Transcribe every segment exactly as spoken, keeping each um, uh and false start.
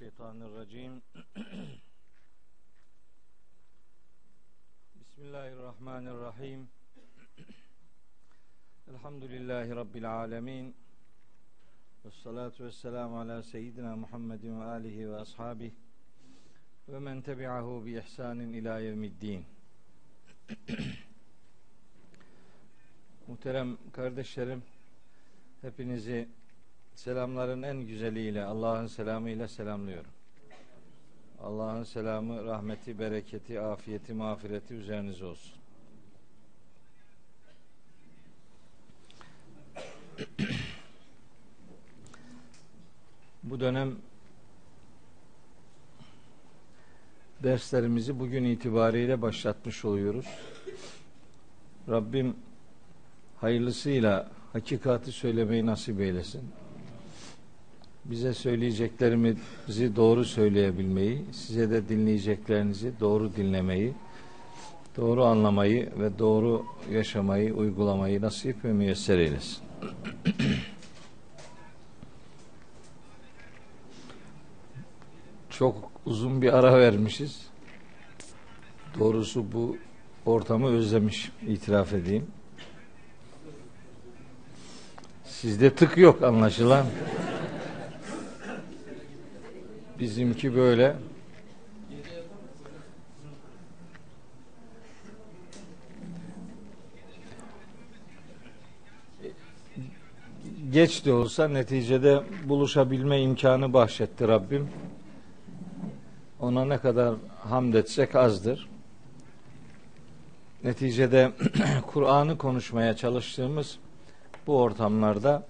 Mineşşeytanirracim. Bismillahirrahmanirrahim. Elhamdülillahi Rabbil alemin. Vessalatu vesselamu ala seyyidina Muhammedin ve alihi ve ashabihi ve men tebi'ahu bi ihsanin ila yevmiddin. Muhterem kardeşlerim, hepinizi selamların en güzeliyle, Allah'ın selamıyla selamlıyorum. Allah'ın selamı, rahmeti, bereketi, afiyeti, mağfireti üzerinize olsun. Bu dönem derslerimizi bugün itibariyle başlatmış oluyoruz. Rabbim hayırlısıyla hakikati söylemeyi nasip eylesin. Bize söyleyeceklerimizi doğru söyleyebilmeyi, size de dinleyeceklerinizi doğru dinlemeyi, doğru anlamayı ve doğru yaşamayı, uygulamayı nasip ve müyesser eylesin. Çok uzun bir ara vermişiz. Doğrusu bu ortamı özlemiş, itiraf edeyim. Sizde tık yok anlaşılan. Bizimki böyle. Geç de olsa neticede buluşabilme imkanı bahşetti Rabbim. Ona ne kadar hamd etsek azdır. Neticede Kur'an'ı konuşmaya çalıştığımız bu ortamlarda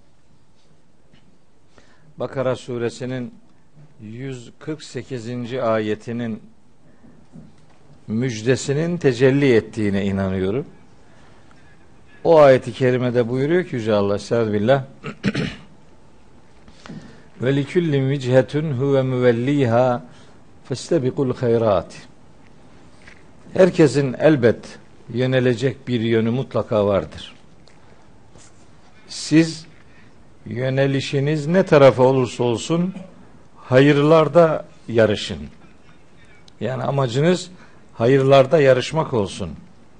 Bakara suresinin yüz kırk sekizinci ayetinin müjdesinin tecelli ettiğine inanıyorum. O ayeti kerimede buyuruyor ki Yüce Allah Estağfirullah ve likullin vichetun huve müvelliha festebikul hayrat. Herkesin elbet yönelecek bir yönü mutlaka vardır. Siz yönelişiniz ne tarafa olursa olsun hayırlarda yarışın. Yani amacınız hayırlarda yarışmak olsun.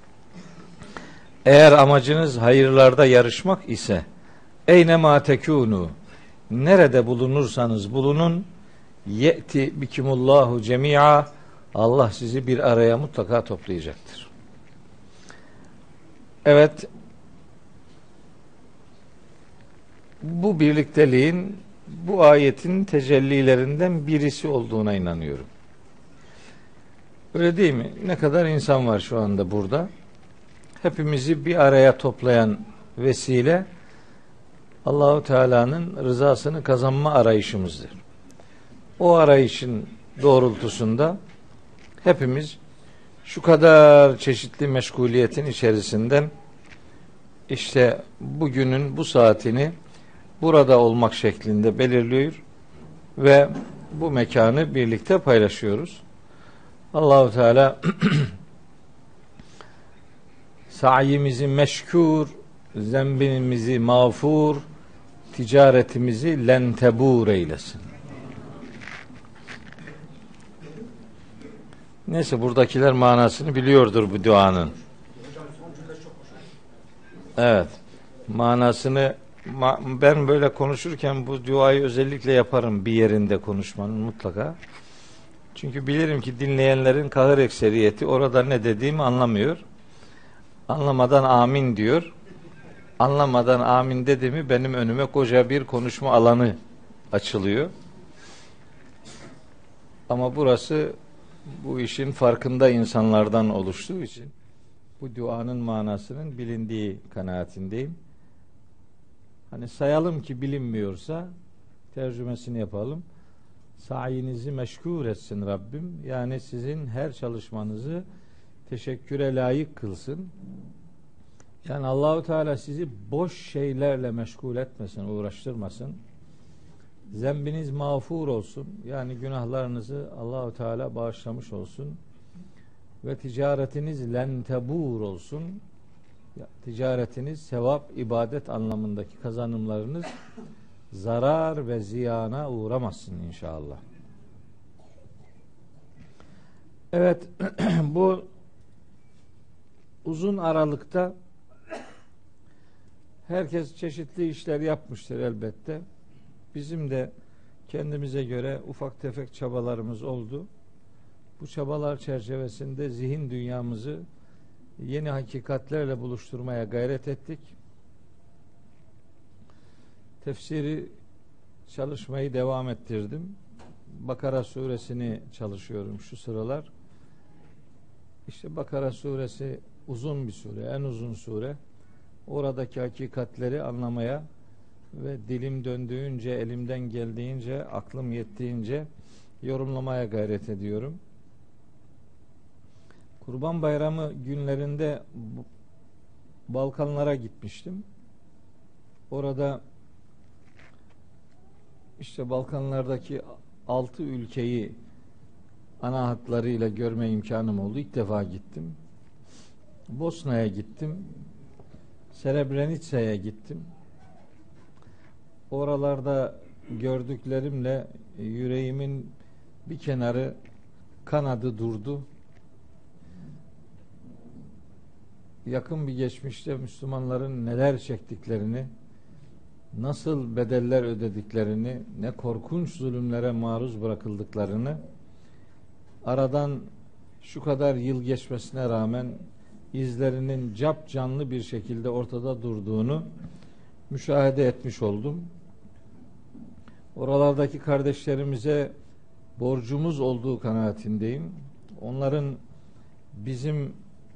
Eğer amacınız hayırlarda yarışmak ise eyne ma tekunu, nerede bulunursanız bulunun, ye'ti bikimullahu cemi'a, Allah sizi bir araya mutlaka toplayacaktır. Evet, bu birlikteliğin bu ayetin tecellilerinden birisi olduğuna inanıyorum. Öyle değil mi? Ne kadar insan var şu anda burada. Hepimizi bir araya toplayan vesile Allahu Teala'nın rızasını kazanma arayışımızdır. O arayışın doğrultusunda hepimiz şu kadar çeşitli meşguliyetin içerisinden işte bugünün bu saatini burada olmak şeklinde belirliyor ve bu mekanı birlikte paylaşıyoruz. Allahu Teala sayimizi meşkur, zembimizi mağfur, ticaretimizi lentebur eylesin. Neyse, buradakiler manasını biliyordur bu duanın. Evet. Manasını ben böyle konuşurken bu duayı özellikle yaparım bir yerinde konuşmanın mutlaka. Çünkü bilirim ki dinleyenlerin kahır ekseriyeti orada ne dediğimi anlamıyor. Anlamadan amin diyor. Anlamadan amin dediğimi benim önüme koca bir konuşma alanı açılıyor. Ama burası bu işin farkında insanlardan oluştuğu için bu duanın manasının bilindiği kanaatindeyim. Hani sayalım ki bilinmiyorsa tercümesini yapalım. Sayinizi meşgul etsin Rabbim. Yani sizin her çalışmanızı teşekküre layık kılsın. Yani Allahu Teala sizi boş şeylerle meşgul etmesin, uğraştırmasın. Zembiniz mağfur olsun. Yani günahlarınızı Allahu Teala bağışlamış olsun. Ve ticaretiniz lentebur olsun. Ticaretiniz, sevap, ibadet anlamındaki kazanımlarınız zarar ve ziyana uğramasın inşallah. Evet, bu uzun aralıkta herkes çeşitli işler yapmıştır elbette. Bizim de kendimize göre ufak tefek çabalarımız oldu. Bu çabalar çerçevesinde zihin dünyamızı yeni hakikatlerle buluşturmaya gayret ettik. Tefsiri çalışmayı devam ettirdim. Bakara suresini çalışıyorum şu sıralar. İşte Bakara suresi uzun bir sure, en uzun sure. Oradaki hakikatleri anlamaya ve dilim döndüğünce, elimden geldiğince, aklım yettiğince yorumlamaya gayret ediyorum. Kurban Bayramı günlerinde Balkanlara gitmiştim. Orada işte Balkanlardaki altı ülkeyi ana hatlarıyla görme imkanım oldu. İlk defa gittim. Bosna'ya gittim. Srebrenica'ya gittim. Oralarda gördüklerimle yüreğimin bir kenarı kanadı durdu. Yakın bir geçmişte Müslümanların neler çektiklerini, nasıl bedeller ödediklerini, ne korkunç zulümlere maruz bırakıldıklarını, aradan şu kadar yıl geçmesine rağmen izlerinin cap canlı bir şekilde ortada durduğunu müşahede etmiş oldum. Oralardaki kardeşlerimize borcumuz olduğu kanaatindeyim. Onların bizim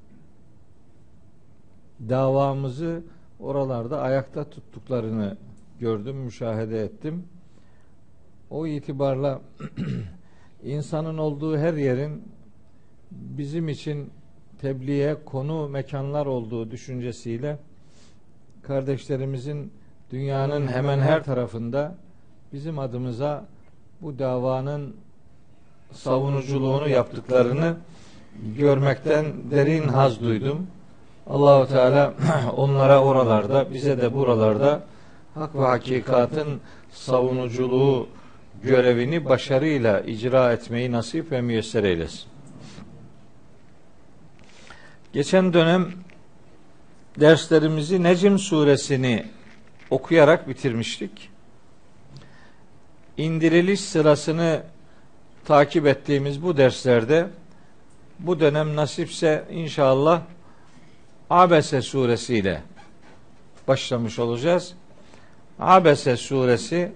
davamızı oralarda ayakta tuttuklarını gördüm, müşahede ettim. O itibarla insanın olduğu her yerin bizim için tebliğe konu mekanlar olduğu düşüncesiyle kardeşlerimizin dünyanın hemen her tarafında bizim adımıza bu davanın savunuculuğunu yaptıklarını görmekten derin haz duydum. Allah-u Teala onlara oralarda, bize de buralarda hak ve hakikatın savunuculuğu görevini başarıyla icra etmeyi nasip ve müyesser eylesin. Geçen dönem derslerimizi Necm suresini okuyarak bitirmiştik. İndiriliş sırasını takip ettiğimiz bu derslerde bu dönem nasipse inşallah Abese suresiyle başlamış olacağız. Abese suresi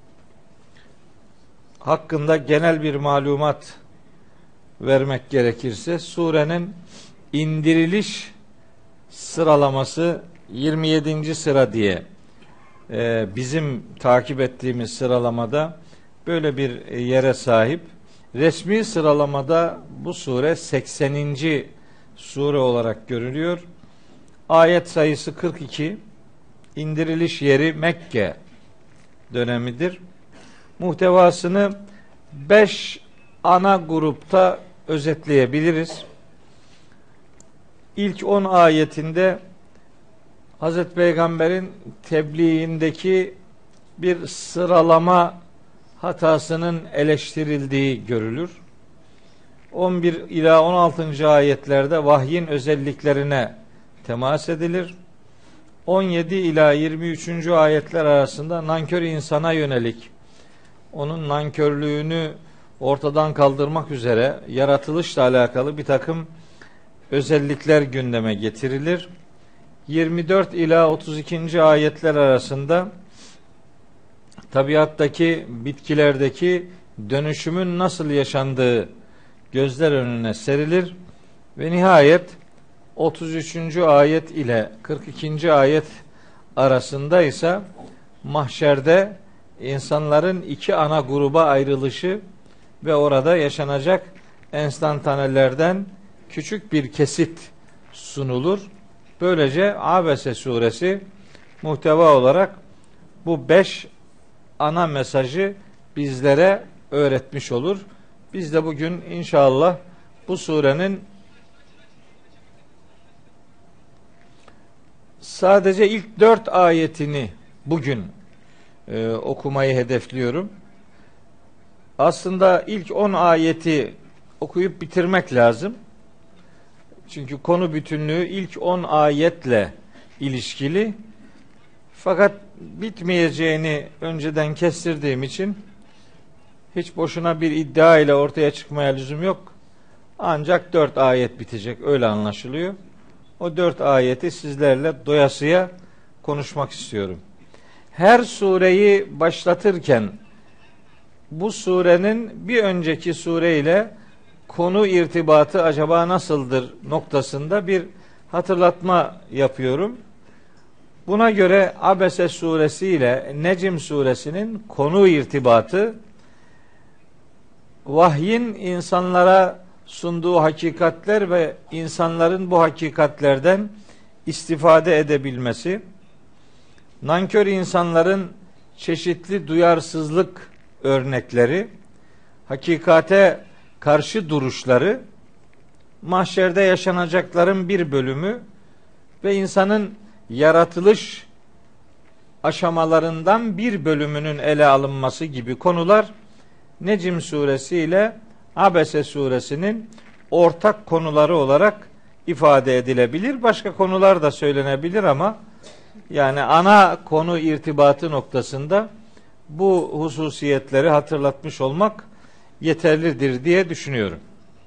hakkında genel bir malumat vermek gerekirse surenin indiriliş sıralaması yirmi yedinci sıra diye e, bizim takip ettiğimiz sıralamada böyle bir yere sahip. Resmi sıralamada bu sure sekseninci sure olarak görülüyor. Ayet sayısı kırk iki. İndiriliş yeri Mekke dönemidir. Muhtevasını beş ana grupta özetleyebiliriz. İlk on ayetinde Hazreti Peygamber'in tebliğindeki bir sıralama hatasının eleştirildiği görülür. on bir ila on altıncı ayetlerde vahyin özelliklerine temas edilir. on yedi ila yirmi üçüncü ayetler arasında nankör insana yönelik onun nankörlüğünü ortadan kaldırmak üzere yaratılışla alakalı bir takım özellikler gündeme getirilir. yirmi dört ila otuz ikinci ayetler arasında tabiattaki, bitkilerdeki dönüşümün nasıl yaşandığı gözler önüne serilir ve nihayet otuz üçüncü ayet ile kırk ikinci ayet arasında ise mahşerde insanların iki ana gruba ayrılışı ve orada yaşanacak enstantanelerden küçük bir kesit sunulur. Böylece Abese suresi muhteva olarak bu beş ana mesajı bizlere öğretmiş olur. Biz de bugün inşallah bu surenin sadece ilk dört ayetini bugün e, okumayı hedefliyorum. Aslında ilk on ayeti okuyup bitirmek lazım. Çünkü konu bütünlüğü ilk on ayetle ilişkili. Fakat bitmeyeceğini önceden kestirdiğim için hiç boşuna bir iddia ile ortaya çıkmaya lüzum yok. Ancak dört ayet bitecek, öyle anlaşılıyor. O dört ayeti sizlerle doyasıya konuşmak istiyorum. Her sureyi başlatırken bu surenin bir önceki sureyle konu irtibatı acaba nasıldır noktasında bir hatırlatma yapıyorum. Buna göre Abese suresi ile Necm suresinin konu irtibatı, vahyin insanlara sunduğu hakikatler ve insanların bu hakikatlerden istifade edebilmesi, nankör insanların çeşitli duyarsızlık örnekleri, hakikate karşı duruşları, mahşerde yaşanacakların bir bölümü ve insanın yaratılış aşamalarından bir bölümünün ele alınması gibi konular Necm suresi ile Abese suresinin ortak konuları olarak ifade edilebilir. Başka konular da söylenebilir ama yani ana konu irtibatı noktasında bu hususiyetleri hatırlatmış olmak yeterlidir diye düşünüyorum.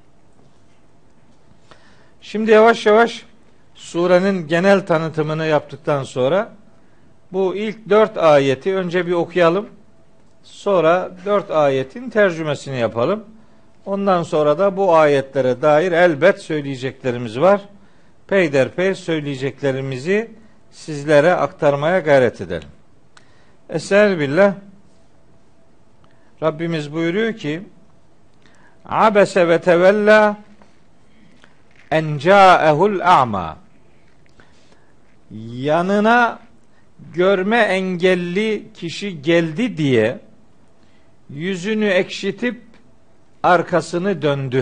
Şimdi yavaş yavaş surenin genel tanıtımını yaptıktan sonra bu ilk dört ayeti önce bir okuyalım. Sonra dört ayetin tercümesini yapalım. Ondan sonra da bu ayetlere dair elbet söyleyeceklerimiz var. Peyderpey söyleyeceklerimizi sizlere aktarmaya gayret edelim. Estağfirullah. Rabbimiz buyuruyor ki: Abese ve tevella en ca'ehul a'ma. Yanına görme engelli kişi geldi diye yüzünü ekşitip arkasını döndü.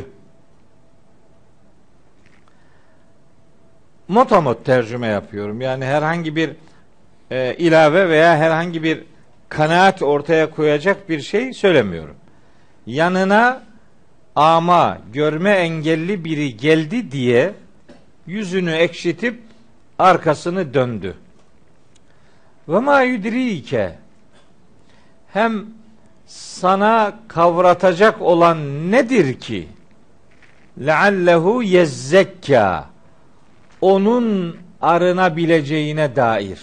Motamot tercüme yapıyorum. Yani herhangi bir e, ilave veya herhangi bir kanaat ortaya koyacak bir şey söylemiyorum. Yanına ama görme engelli biri geldi diye yüzünü ekşitip arkasını döndü. Ve ma yudrike, hem sana kavratacak olan nedir ki? Leallehu yezzekka, onun arınabileceğine dair.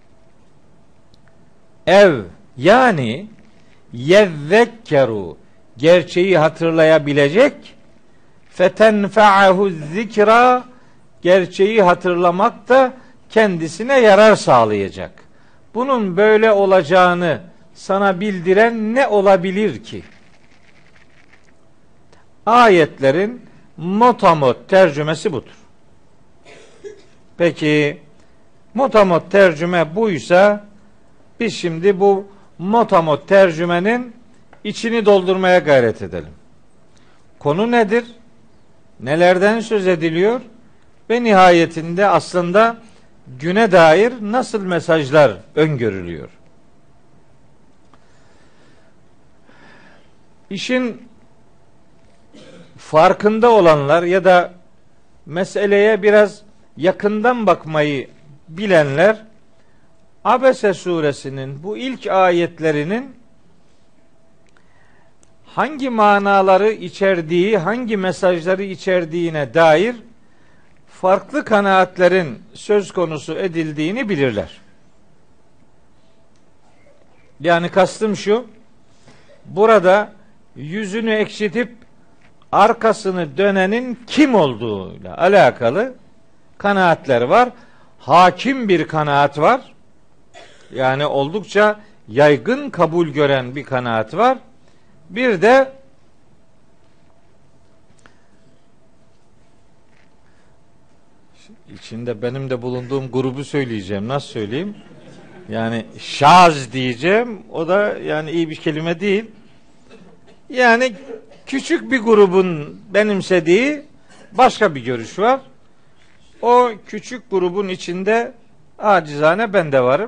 Ev, yani yezzekkeru, gerçeği hatırlayabilecek, fetenfe'ahu zikra, gerçeği hatırlamak da kendisine yarar sağlayacak. Bunun böyle olacağını sana bildiren ne olabilir ki? Ayetlerin motamot tercümesi budur. Peki motamot tercüme buysa biz şimdi bu motamot tercümenin içini doldurmaya gayret edelim. Konu nedir? Nelerden söz ediliyor? Ve nihayetinde aslında güne dair nasıl mesajlar öngörülüyor? İşin farkında olanlar ya da meseleye biraz yakından bakmayı bilenler Abese suresinin bu ilk ayetlerinin hangi manaları içerdiği, hangi mesajları içerdiğine dair farklı kanaatlerin söz konusu edildiğini bilirler. Yani kastım şu: burada yüzünü ekşitip arkasını dönenin kim olduğuyla alakalı kanaatler var. Hakim bir kanaat var. Yani oldukça yaygın kabul gören bir kanaat var. Bir de içinde benim de bulunduğum grubu söyleyeceğim. Nasıl söyleyeyim? Yani şaz diyeceğim. O da yani iyi bir kelime değil. Yani küçük bir grubun benimsediği başka bir görüş var. O küçük grubun içinde acizane ben de varım.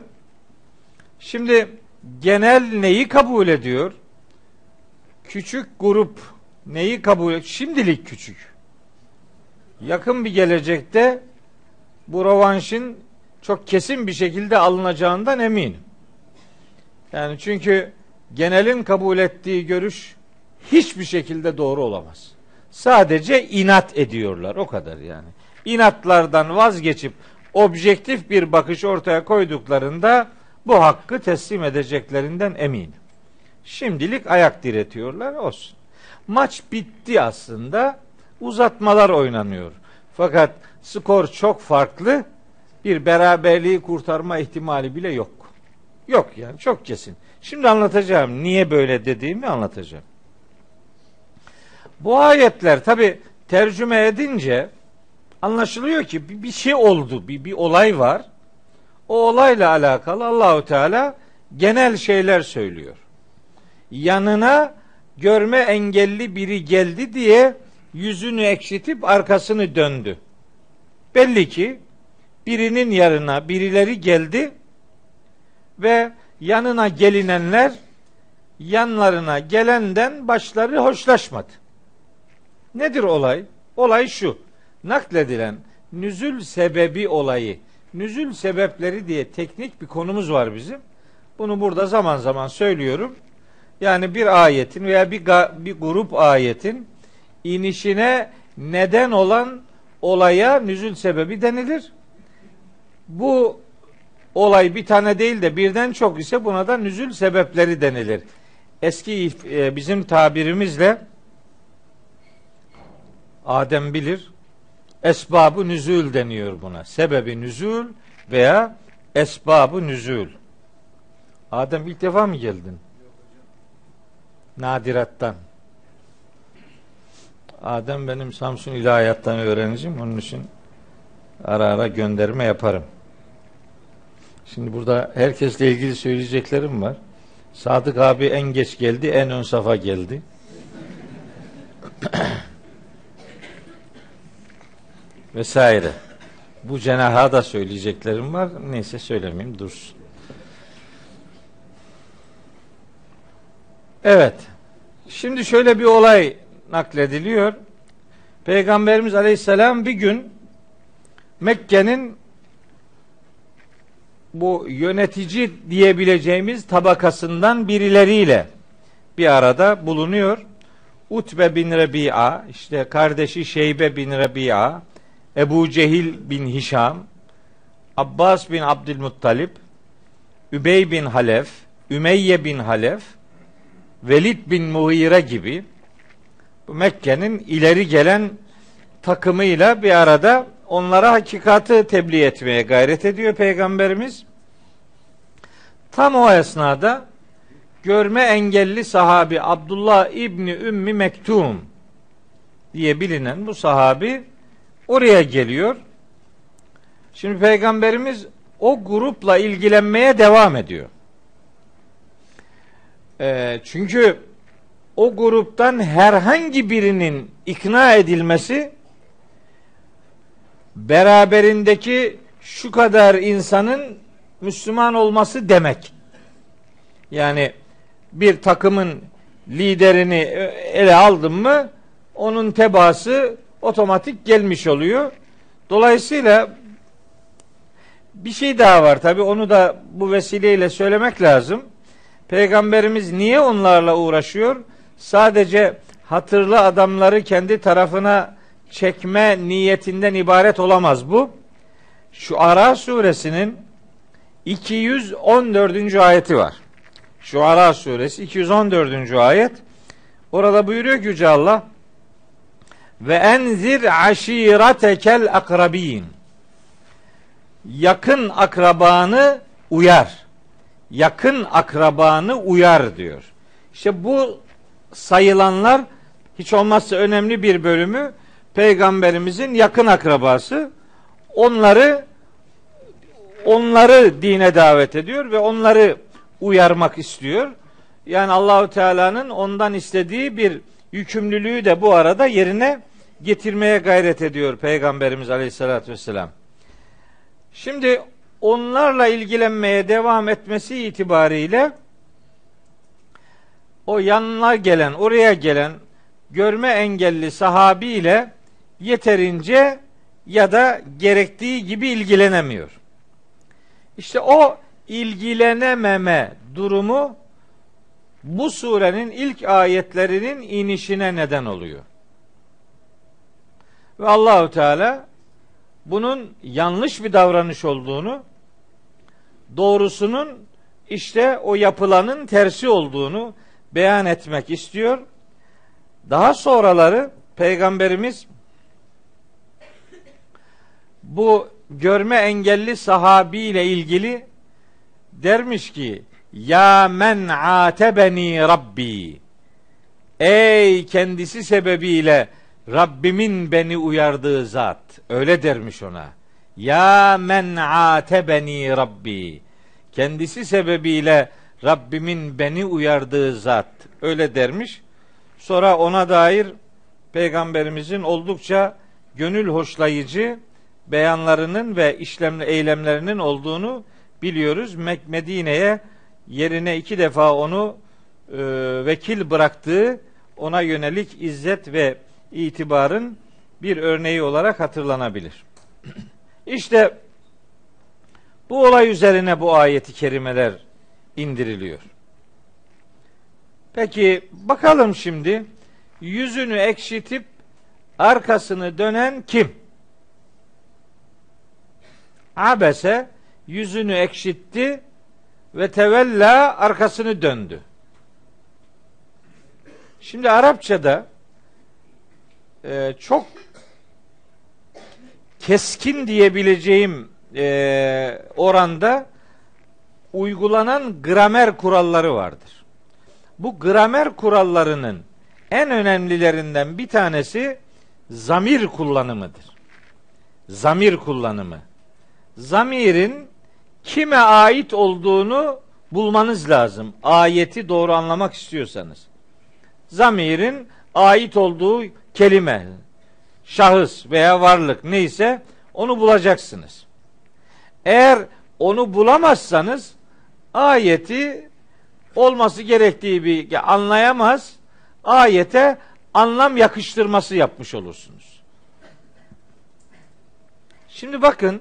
Şimdi genel neyi kabul ediyor? Küçük grup Neyi kabul et? Şimdilik küçük. Yakın bir gelecekte bu rövanşın çok kesin bir şekilde alınacağından eminim. Yani çünkü genelin kabul ettiği görüş hiçbir şekilde doğru olamaz. Sadece inat ediyorlar, o kadar yani. İnatlardan vazgeçip objektif bir bakış ortaya koyduklarında bu hakkı teslim edeceklerinden eminim. Şimdilik ayak diretiyorlar, olsun. Maç bitti aslında. Uzatmalar oynanıyor. Fakat skor çok farklı. Bir beraberliği kurtarma ihtimali bile yok. Yok yani, çok kesin. Şimdi anlatacağım. Niye böyle dediğimi anlatacağım. Bu ayetler tabi tercüme edince anlaşılıyor ki bir şey oldu. Bir, bir olay var. O olayla alakalı Allahu Teala genel şeyler söylüyor. Yanına görme engelli biri geldi diye yüzünü ekşitip arkasını döndü. Belli ki birinin yanına birileri geldi ve yanına gelinenler yanlarına gelenden başları hoşlaşmadı. Nedir olay? Olay şu. Nakledilen nüzül sebebi olayı. Nüzül sebepleri diye teknik bir konumuz var bizim. Bunu burada zaman zaman söylüyorum. Yani bir ayetin veya bir, bir grup ayetin inişine neden olan olaya nüzül sebebi denilir. Bu olay bir tane değil de birden çok ise buna da nüzül sebepleri denilir. Eski bizim tabirimizle Adem bilir, esbab-ı nüzül deniyor buna. Sebebi nüzül veya esbab-ı nüzül. Adem ilk defa mı geldin? Nadirattan. Adem benim Samsun İlahiyat'tan öğrencim. Onun için ara ara gönderme yaparım. Şimdi burada herkesle ilgili söyleyeceklerim var. Sadık abi en geç geldi, en ön safa geldi. Vesaire. Bu cenaha da söyleyeceklerim var. Neyse söylemeyeyim, dursun. Evet. Şimdi şöyle bir olay naklediliyor. Peygamberimiz Aleyhisselam bir gün Mekke'nin bu yönetici diyebileceğimiz tabakasından birileriyle bir arada bulunuyor. Utbe bin Rebi'a, işte kardeşi Şeybe bin Rebi'a, Ebu Cehil bin Hişam, Abbas bin Abdülmuttalip, Übey bin Halef, Ümeyye bin Halef, Velid bin Mughire gibi Mekke'nin ileri gelen takımıyla bir arada onlara hakikati tebliğ etmeye gayret ediyor Peygamberimiz. Tam o esnada görme engelli sahabi Abdullah İbni Ümmi Mektum diye bilinen bu sahabi oraya geliyor. Şimdi Peygamberimiz o grupla ilgilenmeye devam ediyor. E, çünkü o gruptan herhangi birinin ikna edilmesi beraberindeki şu kadar insanın Müslüman olması demek. Yani bir takımın liderini ele aldın mı onun tebaası otomatik gelmiş oluyor. Dolayısıyla bir şey daha var tabii, onu da bu vesileyle söylemek lazım. Peygamberimiz niye onlarla uğraşıyor? Sadece hatırlı adamları kendi tarafına çekme niyetinden ibaret olamaz bu. Şuara suresinin iki yüz on dördüncü ayeti var. Şuara suresi iki yüz on dördüncü ayet. Orada buyuruyor ki Yüce Allah: ve enzir aşiretekel akrabin. Yakın akrabanı uyar. Yakın akrabanı uyar diyor. İşte bu sayılanlar hiç olmazsa önemli bir bölümü Peygamberimizin yakın akrabası. Onları onları dine davet ediyor ve onları uyarmak istiyor. Yani Allahu Teala'nın ondan istediği bir yükümlülüğü de bu arada yerine getirmeye gayret ediyor Peygamberimiz Aleyhisselatü Vesselam. Şimdi onlarla ilgilenmeye devam etmesi itibariyle o yanına gelen, oraya gelen görme engelli sahabiyle yeterince ya da gerektiği gibi ilgilenemiyor. İşte o ilgilenememe durumu bu surenin ilk ayetlerinin inişine neden oluyor. Ve Allahu Teala bunun yanlış bir davranış olduğunu, doğrusunun işte o yapılanın tersi olduğunu beyan etmek istiyor. Daha sonraları Peygamberimiz bu görme engelli sahabiyle ilgili dermiş ki: ya men atebeni Rabbi, ey kendisi sebebiyle Rabbimin beni uyardığı zat, öyle dermiş ona. Ya men atebeni Rabbi, kendisi sebebiyle Rabbimin beni uyardığı zat, öyle dermiş. Sonra ona dair Peygamberimizin oldukça gönül hoşlayıcı beyanlarının ve işlem eylemlerinin olduğunu biliyoruz. Medine'ye yerine iki defa onu e, vekil bıraktığı, ona yönelik izzet ve itibarın bir örneği olarak hatırlanabilir. İşte bu olay üzerine bu ayeti kerimeler indiriliyor. Peki bakalım şimdi, yüzünü ekşitip arkasını dönen kim? Abese yüzünü ekşitti ve tevella arkasını döndü. Şimdi Arapçada e, çok keskin diyebileceğim e, oranda uygulanan gramer kuralları vardır. Bu gramer kurallarının en önemlilerinden bir tanesi zamir kullanımıdır. Zamir kullanımı. Zamirin kime ait olduğunu bulmanız lazım. Ayeti doğru anlamak istiyorsanız. Zamirin ait olduğu kelime, şahıs veya varlık neyse onu bulacaksınız. Eğer onu bulamazsanız ayeti olması gerektiği bir anlayamaz, ayete anlam yakıştırması yapmış olursunuz. Şimdi bakın,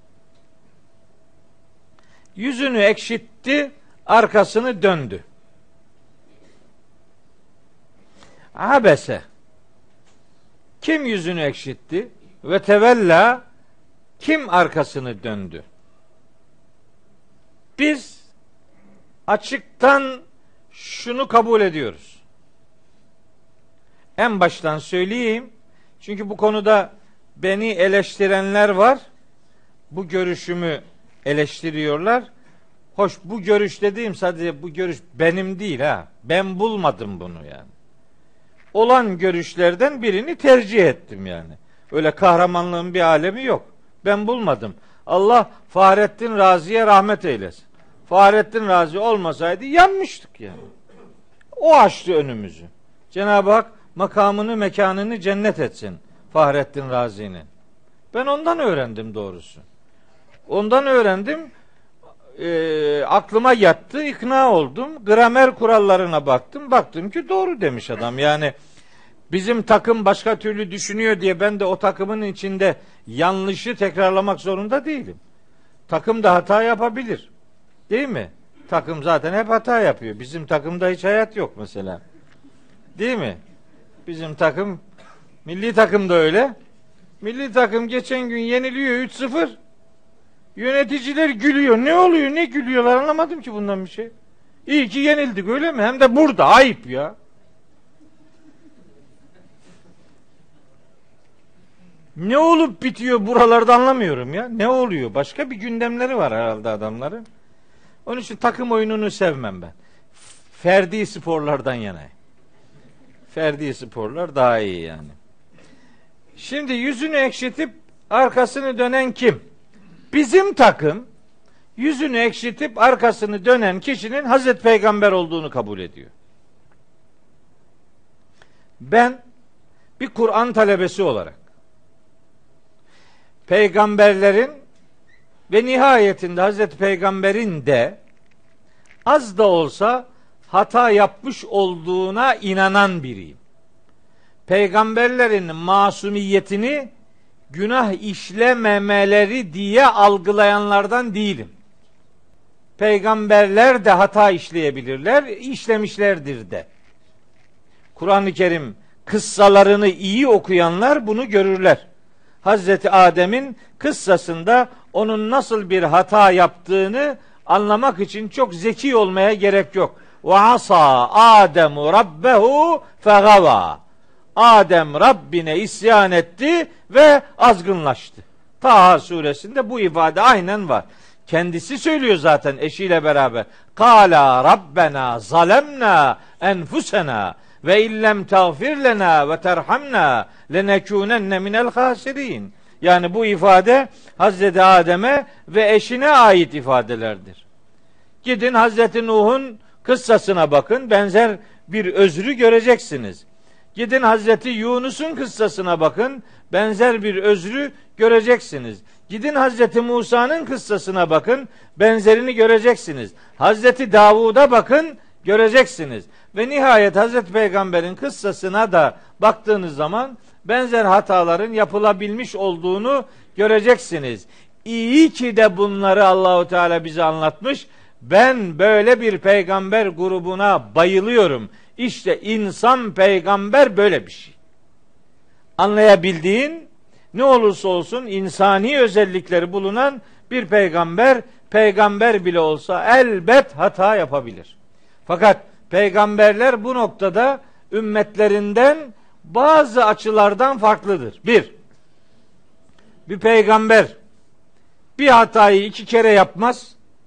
yüzünü ekşitti, arkasını döndü. Abese, kim yüzünü ekşitti? Ve tevella, kim arkasını döndü? Biz açıktan şunu kabul ediyoruz. En baştan söyleyeyim. Çünkü bu konuda beni eleştirenler var. Bu görüşümü eleştiriyorlar. Hoş, bu görüş dediğim sadece bu görüş benim değil ha. Ben bulmadım bunu yani. Olan görüşlerden birini tercih ettim yani. Öyle kahramanlığın bir alemi yok. Ben bulmadım. Allah Fahrettin Razi'ye rahmet eylesin. Fahrettin Razi olmasaydı yanmıştık yani. O açtı önümüzü. Cenab-ı Hak makamını, mekanını cennet etsin Fahrettin Razi'nin. Ben ondan öğrendim doğrusu. Ondan öğrendim. E, aklıma yattı, ikna oldum. Gramer kurallarına baktım. Baktım ki doğru demiş adam. Yani bizim takım başka türlü düşünüyor diye ben de o takımın içinde yanlışı tekrarlamak zorunda değilim. Takım da hata yapabilir. Değil mi? Takım zaten hep hata yapıyor. Bizim takımda hiç hayat yok mesela. Değil mi? Bizim takım, milli takım da öyle. Milli takım geçen gün yeniliyor üç sıfır. Yöneticiler gülüyor. Ne oluyor? Ne gülüyorlar? Anlamadım ki bundan bir şey. İyi ki yenildik, öyle mi? Hem de burada. Ayıp ya. Ne olup bitiyor buralarda anlamıyorum ya. Ne oluyor? Başka bir gündemleri var herhalde adamların. Onun için takım oyununu sevmem ben. Ferdi sporlardan yanayım. Ferdi sporlar daha iyi yani. Şimdi yüzünü ekşitip arkasını dönen kim? Bizim takım yüzünü ekşitip arkasını dönen kişinin Hazreti Peygamber olduğunu kabul ediyor. Ben bir Kur'an talebesi olarak peygamberlerin ve nihayetinde Hazreti Peygamber'in de az da olsa hata yapmış olduğuna inanan biriyim. peygamberlerin masumiyetini günah işlememeleri diye algılayanlardan değilim. Peygamberler de hata işleyebilirler, işlemişlerdir de. Kur'an-ı Kerim kıssalarını iyi okuyanlar bunu görürler. Hazreti Adem'in kıssasında onun nasıl bir hata yaptığını anlamak için çok zeki olmaya gerek yok. Ve asa Ademu rabbehu fegava. Adem Rabbine isyan etti ve azgınlaştı. Taha suresinde bu ifade aynen var. Kendisi söylüyor zaten eşiyle beraber. Kâlâ rabbena zalemna enfusena ve illem tağfir lena ve terhamna lenekûnenne minel hâsirîn. Yani bu ifade Hazreti Adem'e ve eşine ait ifadelerdir. Gidin Hazreti Nuh'un kıssasına bakın, benzer bir özrü göreceksiniz. Gidin Hazreti Yunus'un kıssasına bakın, benzer bir özrü göreceksiniz. Gidin Hazreti Musa'nın kıssasına bakın, benzerini göreceksiniz. Hazreti Davud'a bakın, göreceksiniz. Ve nihayet Hazreti Peygamber'in kıssasına da baktığınız zaman benzer hataların yapılabilmiş olduğunu göreceksiniz. İyi ki de bunları Allahu Teala bize anlatmış. Ben böyle bir peygamber grubuna bayılıyorum. İşte insan peygamber böyle bir şey. Anlayabildiğin, ne olursa olsun insani özellikleri bulunan bir peygamber, peygamber bile olsa elbet hata yapabilir. Fakat peygamberler bu noktada ümmetlerinden bazı açılardan farklıdır. Bir, bir peygamber bir hatayı iki kere yapmaz.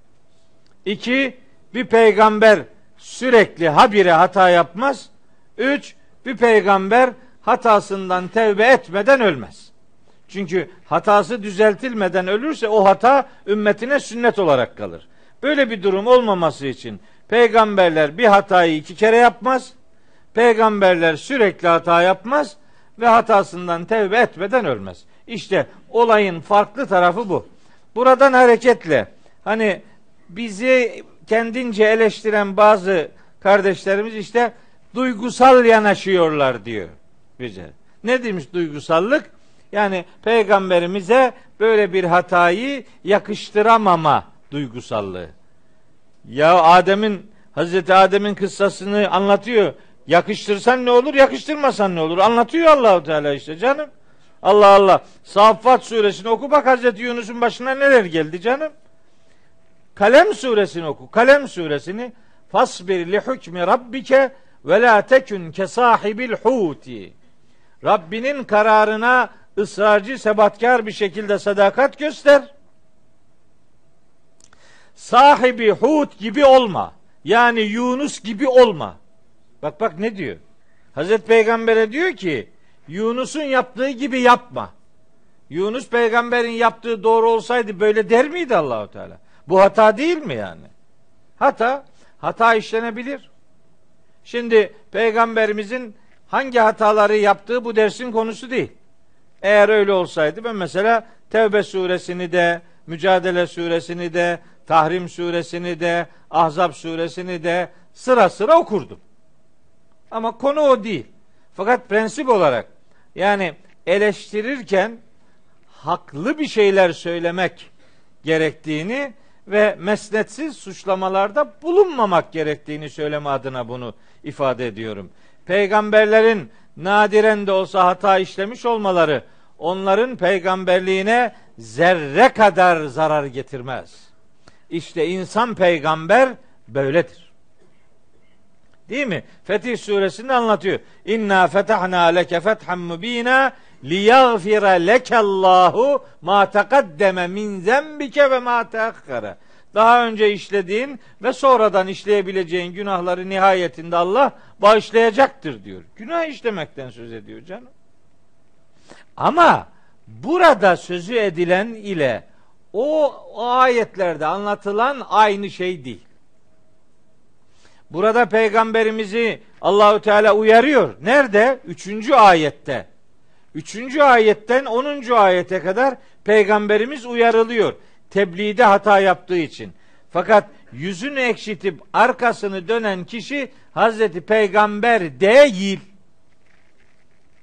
İki, bir peygamber sürekli habire hata yapmaz. Üç, bir peygamber hatasından tevbe etmeden ölmez. Çünkü hatası düzeltilmeden ölürse o hata ümmetine sünnet olarak kalır. Böyle bir durum olmaması için peygamberler bir hatayı iki kere yapmaz. Peygamberler sürekli hata yapmaz ve hatasından tevbe etmeden ölmez. İşte olayın farklı tarafı bu. Buradan hareketle hani bizi kendince eleştiren bazı kardeşlerimiz işte duygusal yanaşıyorlar diyor bize. Ne demiş duygusallık? Yani peygamberimize böyle bir hatayı yakıştıramama duygusallığı. Ya Adem'in, Hazreti Adem'in kıssasını anlatıyor. Yakıştırsan ne olur, yakıştırmasan ne olur? Anlatıyor Allahu Teala işte canım. Allah Allah. Saffat suresini oku bak Hazreti Yunus'un başına neler geldi canım. Kalem suresini oku. Kalem suresini fasbir li hukmi rabbike ve la tekun ke sahibil huti. Rabbinin kararına ısrarcı, sebatkar bir şekilde sadakat göster. Sahibi hut gibi olma. Yani Yunus gibi olma. Bak bak ne diyor? Hazreti Peygamber'e diyor ki Yunus'un yaptığı gibi yapma. Yunus peygamberin yaptığı doğru olsaydı böyle der miydi Allahu Teala? Bu hata değil mi yani? Hata, hata işlenebilir. Şimdi peygamberimizin hangi hataları yaptığı bu dersin konusu değil. Eğer öyle olsaydı ben mesela Tevbe suresini de, Mücadele suresini de, Tahrim suresini de, Ahzab suresini de sıra sıra okurdum. Ama konu o değil. Fakat prensip olarak yani eleştirirken haklı bir şeyler söylemek gerektiğini ve mesnetsiz suçlamalarda bulunmamak gerektiğini söyleme adına bunu ifade ediyorum. Peygamberlerin nadiren de olsa hata işlemiş olmaları onların peygamberliğine zerre kadar zarar getirmez. İşte insan peygamber böyledir. Değil mi? Fetih suresinde anlatıyor. İnna fetahna leke fethan mubina liyaghfira lekallahu ma taqaddeme min zenbike ve ma teakhkhara. Daha önce işlediğin ve sonradan işleyebileceğin günahları nihayetinde Allah bağışlayacaktır diyor. Günah işlemekten söz ediyor canım. Ama burada sözü edilen ile o, o ayetlerde anlatılan aynı şey değil. Burada peygamberimizi Allahu Teala uyarıyor. Nerede? Üçüncü ayette. Üçüncü ayetten onuncu ayete kadar peygamberimiz uyarılıyor. Tebliğde hata yaptığı için. Fakat yüzünü ekşitip arkasını dönen kişi Hazreti Peygamber değil.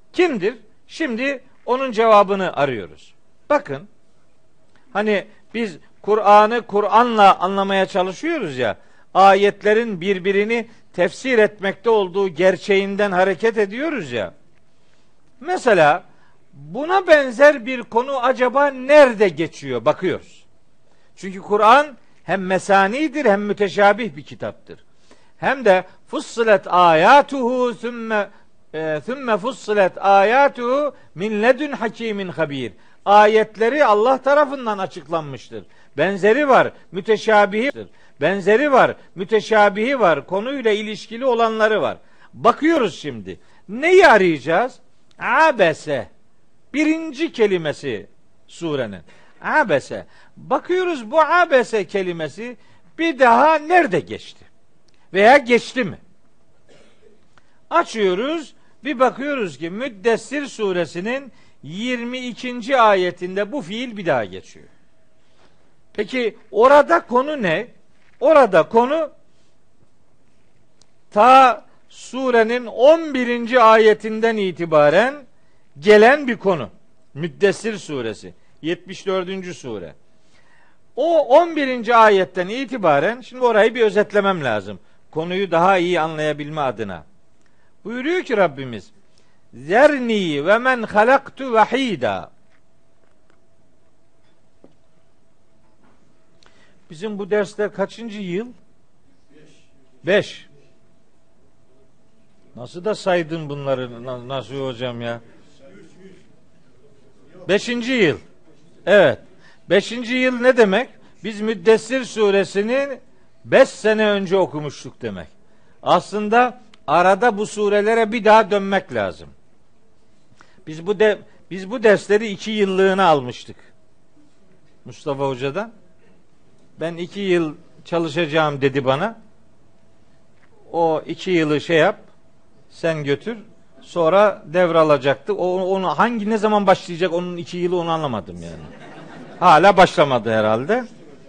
Kimdir? Şimdi onun cevabını arıyoruz. Bakın, hani biz Kur'an'ı Kur'an'la anlamaya çalışıyoruz ya, ayetlerin birbirini tefsir etmekte olduğu gerçeğinden hareket ediyoruz ya. Mesela buna benzer bir konu acaba nerede geçiyor? Bakıyoruz. Çünkü Kur'an hem mesanidir hem müteşabih bir kitaptır. Hem de fussilet ayatuhu sümme sümme fussilet ayatuhu min ledün hakimin habir. Ayetleri Allah tarafından açıklanmıştır. Benzeri var, müteşabihidir. Benzeri var, müteşabihi var, konuyla ilişkili olanları var. Bakıyoruz şimdi. Neyi arayacağız? Abese. Birinci kelimesi surenin. Abese. Bakıyoruz, bu abese kelimesi bir daha nerede geçti? Veya geçti mi? Açıyoruz, bir bakıyoruz ki Müddessir suresinin yirmi ikinci ayetinde bu fiil bir daha geçiyor. Peki orada konu ne? Orada konu ta surenin on birinci ayetinden itibaren gelen bir konu. Müddessir suresi, yetmiş dördüncü sure. O on birinci ayetten itibaren, şimdi orayı bir özetlemem lazım. Konuyu daha iyi anlayabilme adına. Buyuruyor ki Rabbimiz, Zerni ve men halaktu vahida. Bizim bu dersler kaçıncı yıl? Beş. Nasıl da saydın bunları nasıl hocam ya? Beşinci yıl. Evet. Beşinci yıl ne demek? Biz Müddessir suresini beş sene önce okumuştuk demek. Aslında arada bu surelere bir daha dönmek lazım. Biz bu de biz bu dersleri iki yıllığına almıştık. Mustafa Hoca'dan. Ben iki yıl çalışacağım dedi bana. O iki yılı şey yap, sen götür. Sonra devralacaktı. O onu hangi ne zaman başlayacak onun iki yılı onu anlamadım yani. Hala başlamadı herhalde.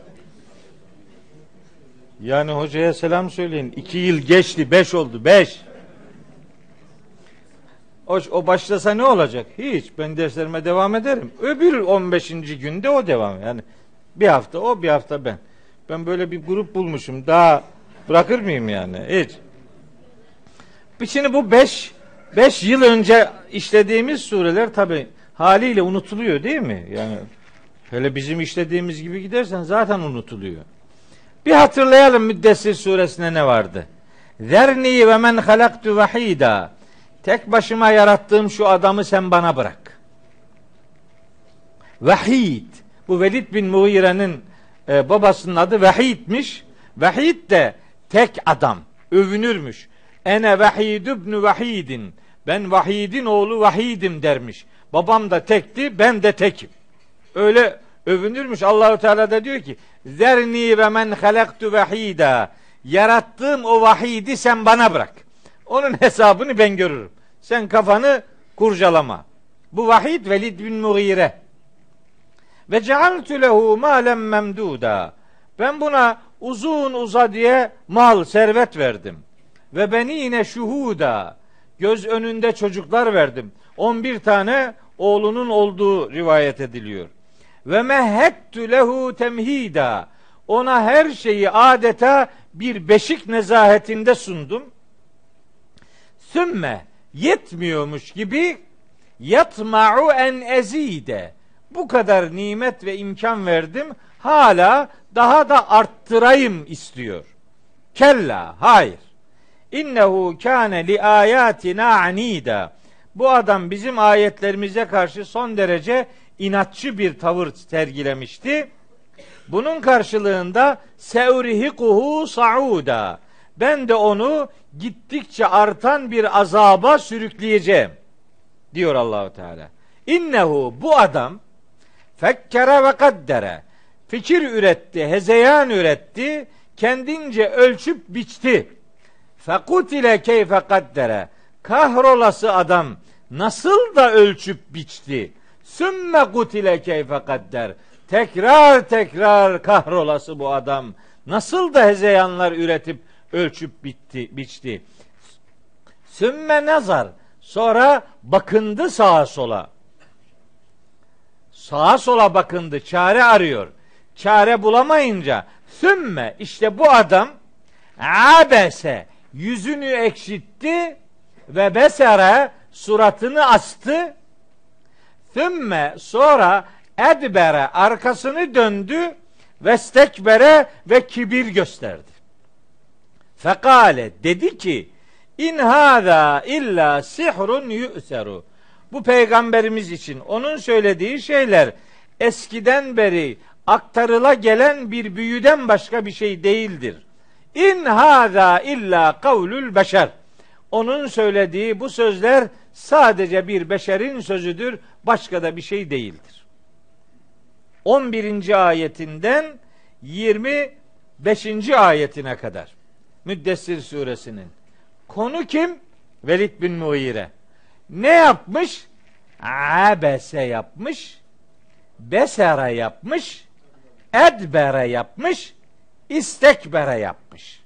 Yani hocaya selam söyleyin. İki yıl geçti, beş oldu, beş. O, o başlasa ne olacak? Hiç. Ben derslerime devam ederim. Öbür on beşinci günde o devam. Yani bir hafta o, bir hafta ben. Ben böyle bir grup bulmuşum. Daha bırakır mıyım yani? Hiç. Şimdi bu beş beş yıl önce işlediğimiz sureler tabi haliyle unutuluyor değil mi? Yani hele bizim işlediğimiz gibi gidersen zaten unutuluyor. Bir hatırlayalım Müddessir suresine ne vardı? Zerni ve men halaktu vahida. Tek başıma yarattığım şu adamı sen bana bırak. Vahid. Bu Velid bin Mughire'nin e, babasının adı Vahid'miş. Vahid de tek adam. Övünürmüş. Ene Vahid ibn Vahidin. Ben Vahid'in oğlu Vahid'im dermiş. Babam da tekti, ben de tekim. Öyle övünürmüş. Allahu Teala da diyor ki: "Zerni ve men halaktu vahida." Yarattığım o vahidi sen bana bırak. Onun hesabını ben görürüm. Sen kafanı kurcalama. Bu Vahid Velid bin Mughire. Ve cealtu lehu malen memduda. Ben buna uzun uzadıya mal, servet verdim. Ve beni yine şuhuda. Göz önünde çocuklar verdim. on bir tane oğlunun olduğu rivayet ediliyor. Ve mehhettu lehu temhida. Ona her şeyi adeta bir beşik nezahetinde sundum. Sümme yetmiyormuş gibi yatma'u en ezide. Bu kadar nimet ve imkan verdim. Hala daha da arttırayım istiyor. Kella, hayır. İnnehu kâne li ayatina anida. Bu adam bizim ayetlerimize karşı son derece inatçı bir tavır sergilemişti. Bunun karşılığında seurihikuhu sauda. Ben de onu gittikçe artan bir azaba sürükleyeceğim. Diyor Allahu Teala. İnnehu, bu adam fekkere ve kaddere. Fikir üretti, hezeyan üretti, kendince ölçüp biçti. Fekutile keyfe kaddere. Kahrolası adam nasıl da ölçüp biçti. Sümme kutile keyfe kadder. Tekrar tekrar kahrolası bu adam nasıl da hezeyanlar üretip ölçüp bitti, biçti. Sümme nazar. Sonra bakındı sağa sola. Sağa sola bakındı, çare arıyor. Çare bulamayınca sümme, işte bu adam abese, yüzünü ekşitti ve besere, suratını astı. Sümme, sonra edbere, arkasını döndü ve stekbere, ve kibir gösterdi. Fekale, dedi ki, İn hâzâ illa sihrun yu'seru. Bu peygamberimiz için onun söylediği şeyler eskiden beri aktarıla gelen bir büyüden başka bir şey değildir. İn hâzâ illa kavlül beşer. Onun söylediği bu sözler sadece bir beşerin sözüdür, başka da bir şey değildir. on birinci ayetinden yirmi beşinci ayetine kadar Müddessir suresinin. Konu kim? Velid bin Mughire. Ne yapmış? Abese yapmış, besere yapmış, edbere yapmış, istekbere yapmış.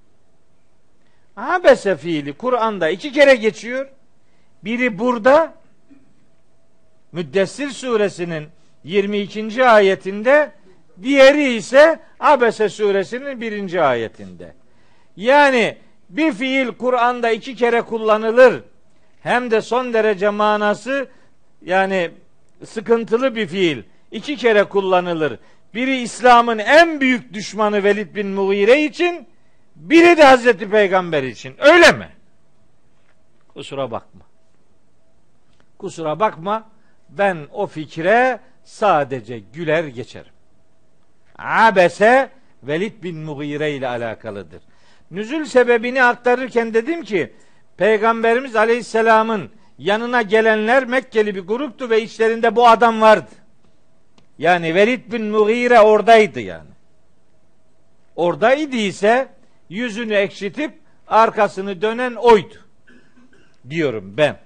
Abese fiili Kur'an'da iki kere geçiyor. Biri burada, Müddessir suresinin yirmi ikinci ayetinde, diğeri ise Abese suresinin birinci ayetinde. Yani bir fiil Kur'an'da iki kere kullanılır, hem de son derece manası, yani sıkıntılı bir fiil iki kere kullanılır. Biri İslam'ın en büyük düşmanı Velid bin Mughire için, biri de Hazreti Peygamber için. Öyle mi? Kusura bakma. Kusura bakma. Ben o fikre sadece güler geçerim. Abese Velid bin Mughire ile alakalıdır. Nüzül sebebini aktarırken dedim ki, Peygamberimiz Aleyhisselam'ın yanına gelenler Mekkeli bir gruptu ve içlerinde bu adam vardı. Yani Velid bin Mughire oradaydı yani. Oradaydı ise yüzünü ekşitip arkasını dönen oydu diyorum ben.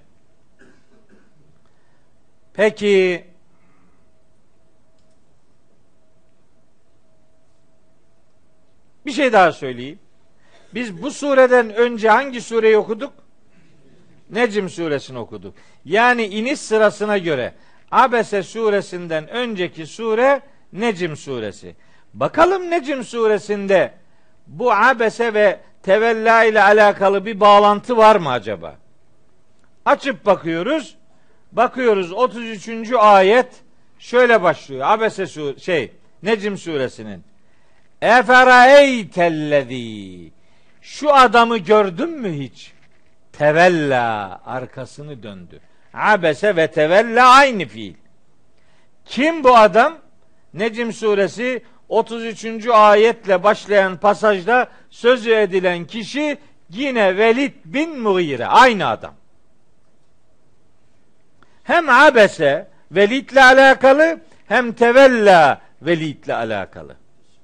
Peki bir şey daha söyleyeyim. Biz bu sureden önce hangi sureyi okuduk? Necm suresini okuduk. Yani iniş sırasına göre Abese suresinden önceki sure Necm suresi. Bakalım Necm suresinde bu Abese ve Tevella ile alakalı bir bağlantı var mı acaba? Açıp bakıyoruz. Bakıyoruz otuz üçüncü ayet şöyle başlıyor. Abese sur şey Necm suresinin. Eferaeytellezî, şu adamı gördün mü hiç? Tevella, arkasını döndü. Abese ve tevella aynı fiil. Kim bu adam? Necm suresi otuz üçüncü ayetle başlayan pasajda sözü edilen kişi yine Velid bin Mughire, aynı adam. Hem abese Velid'le alakalı, hem tevella Velid'le alakalı.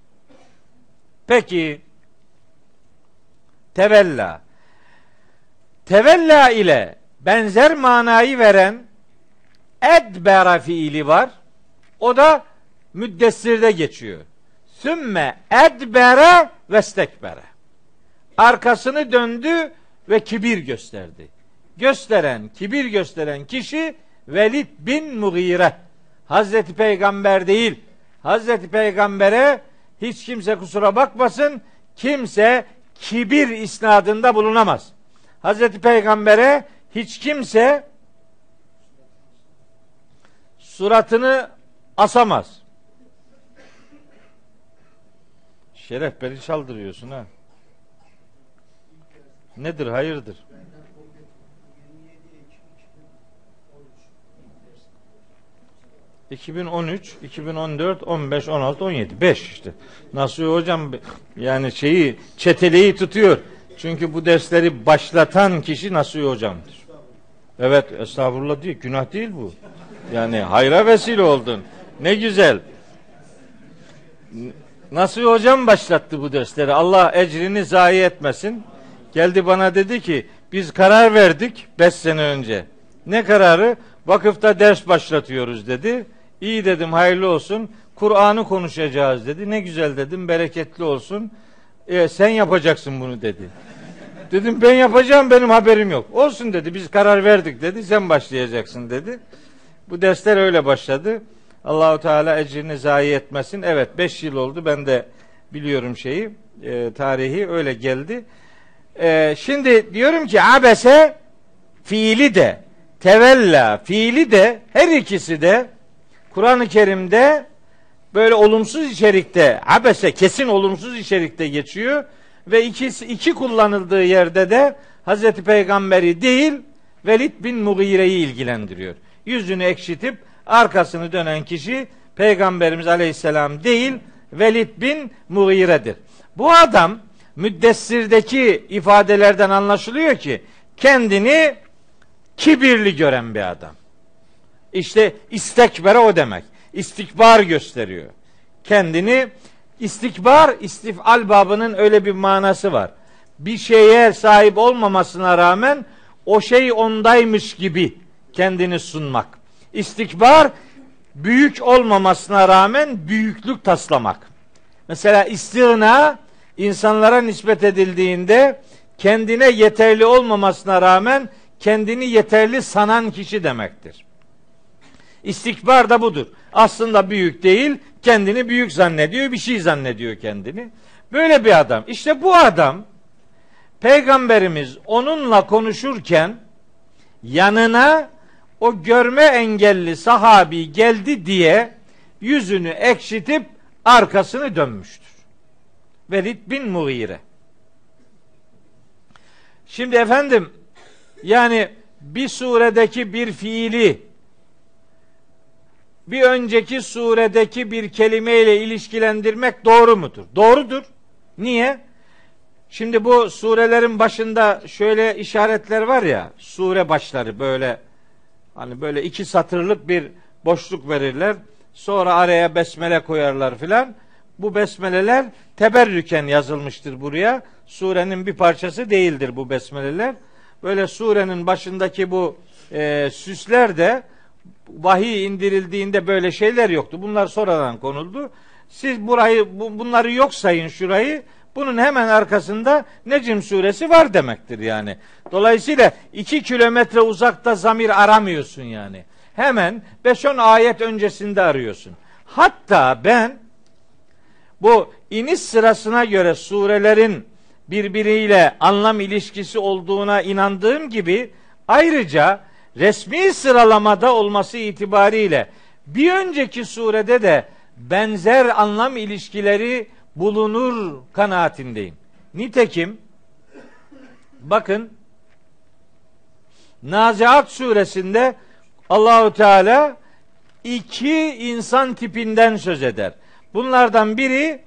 Peki tevella tevella ile benzer manayı veren edbera fiili var. O da Müddessir'de geçiyor. Sümme edbere ve stekbere. Arkasını döndü ve kibir gösterdi. Gösteren, kibir gösteren kişi Velid bin Mughire. Hazreti Peygamber değil. Hazreti Peygamber'e hiç kimse kusura bakmasın, kimse kibir isnadında bulunamaz. Hazreti Peygamber'e hiç kimse suratını asamaz. Şeref, beni çaldırıyorsun ha. Nedir, hayırdır? iki bin on üç, iki bin on dört, on beş, on altı, on yedi. beş işte. Nasuhi hocam yani şeyi, çeteleyi tutuyor. Çünkü bu dersleri başlatan kişi Nasuhi hocamdır. Evet, estağfurullah değil, günah değil bu. Yani hayra vesile oldun. Ne güzel. Nasuhi hocam başlattı bu dersleri. Allah ecrini zayi etmesin. Geldi bana dedi ki, biz karar verdik beş sene önce. Ne kararı? Vakıfta ders başlatıyoruz dedi. İyi dedim, hayırlı olsun. Kur'an'ı konuşacağız dedi. Ne güzel dedim, bereketli olsun. E, sen yapacaksın bunu dedi. Dedim ben yapacağım, benim haberim yok. Olsun dedi, biz karar verdik dedi, sen başlayacaksın dedi. Bu dersler öyle başladı. Allahu Teala ecrini zayi etmesin. Evet, beş yıl oldu, ben de biliyorum şeyi, e, tarihi öyle geldi. E, şimdi diyorum ki abese fiili de, tevella fiili de, her ikisi de Kur'an-ı Kerim'de böyle olumsuz içerikte, abese kesin olumsuz içerikte geçiyor ve ikisi iki kullanıldığı yerde de Hazreti Peygamber'i değil Velid bin Mughire'yi ilgilendiriyor. Yüzünü ekşitip arkasını dönen kişi Peygamberimiz Aleyhisselam değil Velid bin Mughire'dir. Bu adam Müddessir'deki ifadelerden anlaşılıyor ki kendini kibirli gören bir adam. İşte istekbere o demek. İstikbar gösteriyor. Kendini istikbar, istifal babının öyle bir manası var. Bir şeye sahip olmamasına rağmen o şey ondaymış gibi kendini sunmak. İstikbar, büyük olmamasına rağmen büyüklük taslamak. Mesela istigna insanlara nispet edildiğinde kendine yeterli olmamasına rağmen kendini yeterli sanan kişi demektir. İstikbar da budur. Aslında büyük değil, kendini büyük zannediyor, bir şey zannediyor kendini. Böyle bir adam. İşte bu adam Peygamberimiz onunla konuşurken yanına o görme engelli sahabi geldi diye yüzünü ekşitip arkasını dönmüştür. Velid bin Mughire. Şimdi efendim, yani bir suredeki bir fiili bir önceki suredeki bir kelimeyle ilişkilendirmek doğru mudur? Doğrudur. Niye? Şimdi bu surelerin başında şöyle işaretler var ya, sure başları böyle hani böyle iki satırlık bir boşluk verirler. Sonra araya besmele koyarlar filan. Bu besmeleler teberrüken yazılmıştır buraya. Surenin bir parçası değildir bu besmeleler. Böyle surenin başındaki bu e, süsler de vahiy indirildiğinde böyle şeyler yoktu. Bunlar sonradan konuldu. Siz burayı bu, bunları yok sayın şurayı. Bunun hemen arkasında Necm suresi var demektir yani. Dolayısıyla iki kilometre uzakta zamir aramıyorsun yani. Hemen beş on ayet öncesinde arıyorsun. Hatta ben bu iniş sırasına göre surelerin birbiriyle anlam ilişkisi olduğuna inandığım gibi ayrıca resmi sıralamada olması itibariyle bir önceki surede de benzer anlam ilişkileri bulunur kanaatindeyim. Nitekim bakın Naziat suresinde Allahu Teala iki insan tipinden söz eder. Bunlardan biri,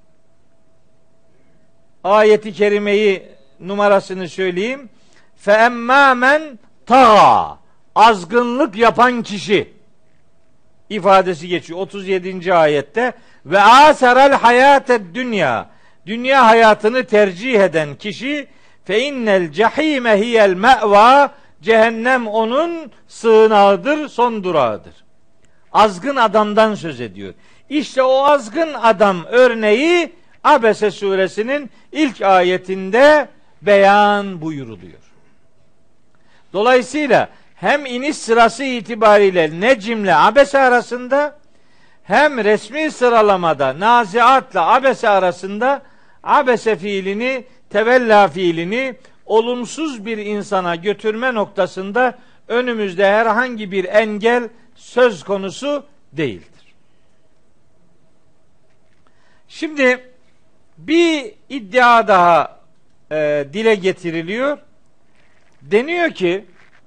ayeti kerimeyi numarasını söyleyeyim. Fe emmâ men tağa, azgınlık yapan kişi ifadesi geçiyor otuz yedinci ayette. Ve aseral hayated dünya, dünya hayatını tercih eden kişi, fe innel cehîme hiyel me'va, cehennem onun sığınağıdır, son durağıdır. Azgın adamdan söz ediyor. İşte o azgın adam örneği Abese suresinin ilk ayetinde beyan buyuruluyor. Dolayısıyla hem iniş sırası itibariyle Necm'le Abese arasında hem resmi sıralamada Naziat'la Abese arasında Abese fiilini, tevella fiilini olumsuz bir insana götürme noktasında önümüzde herhangi bir engel söz konusu değildir. Şimdi bir iddia daha e, dile getiriliyor. Deniyor ki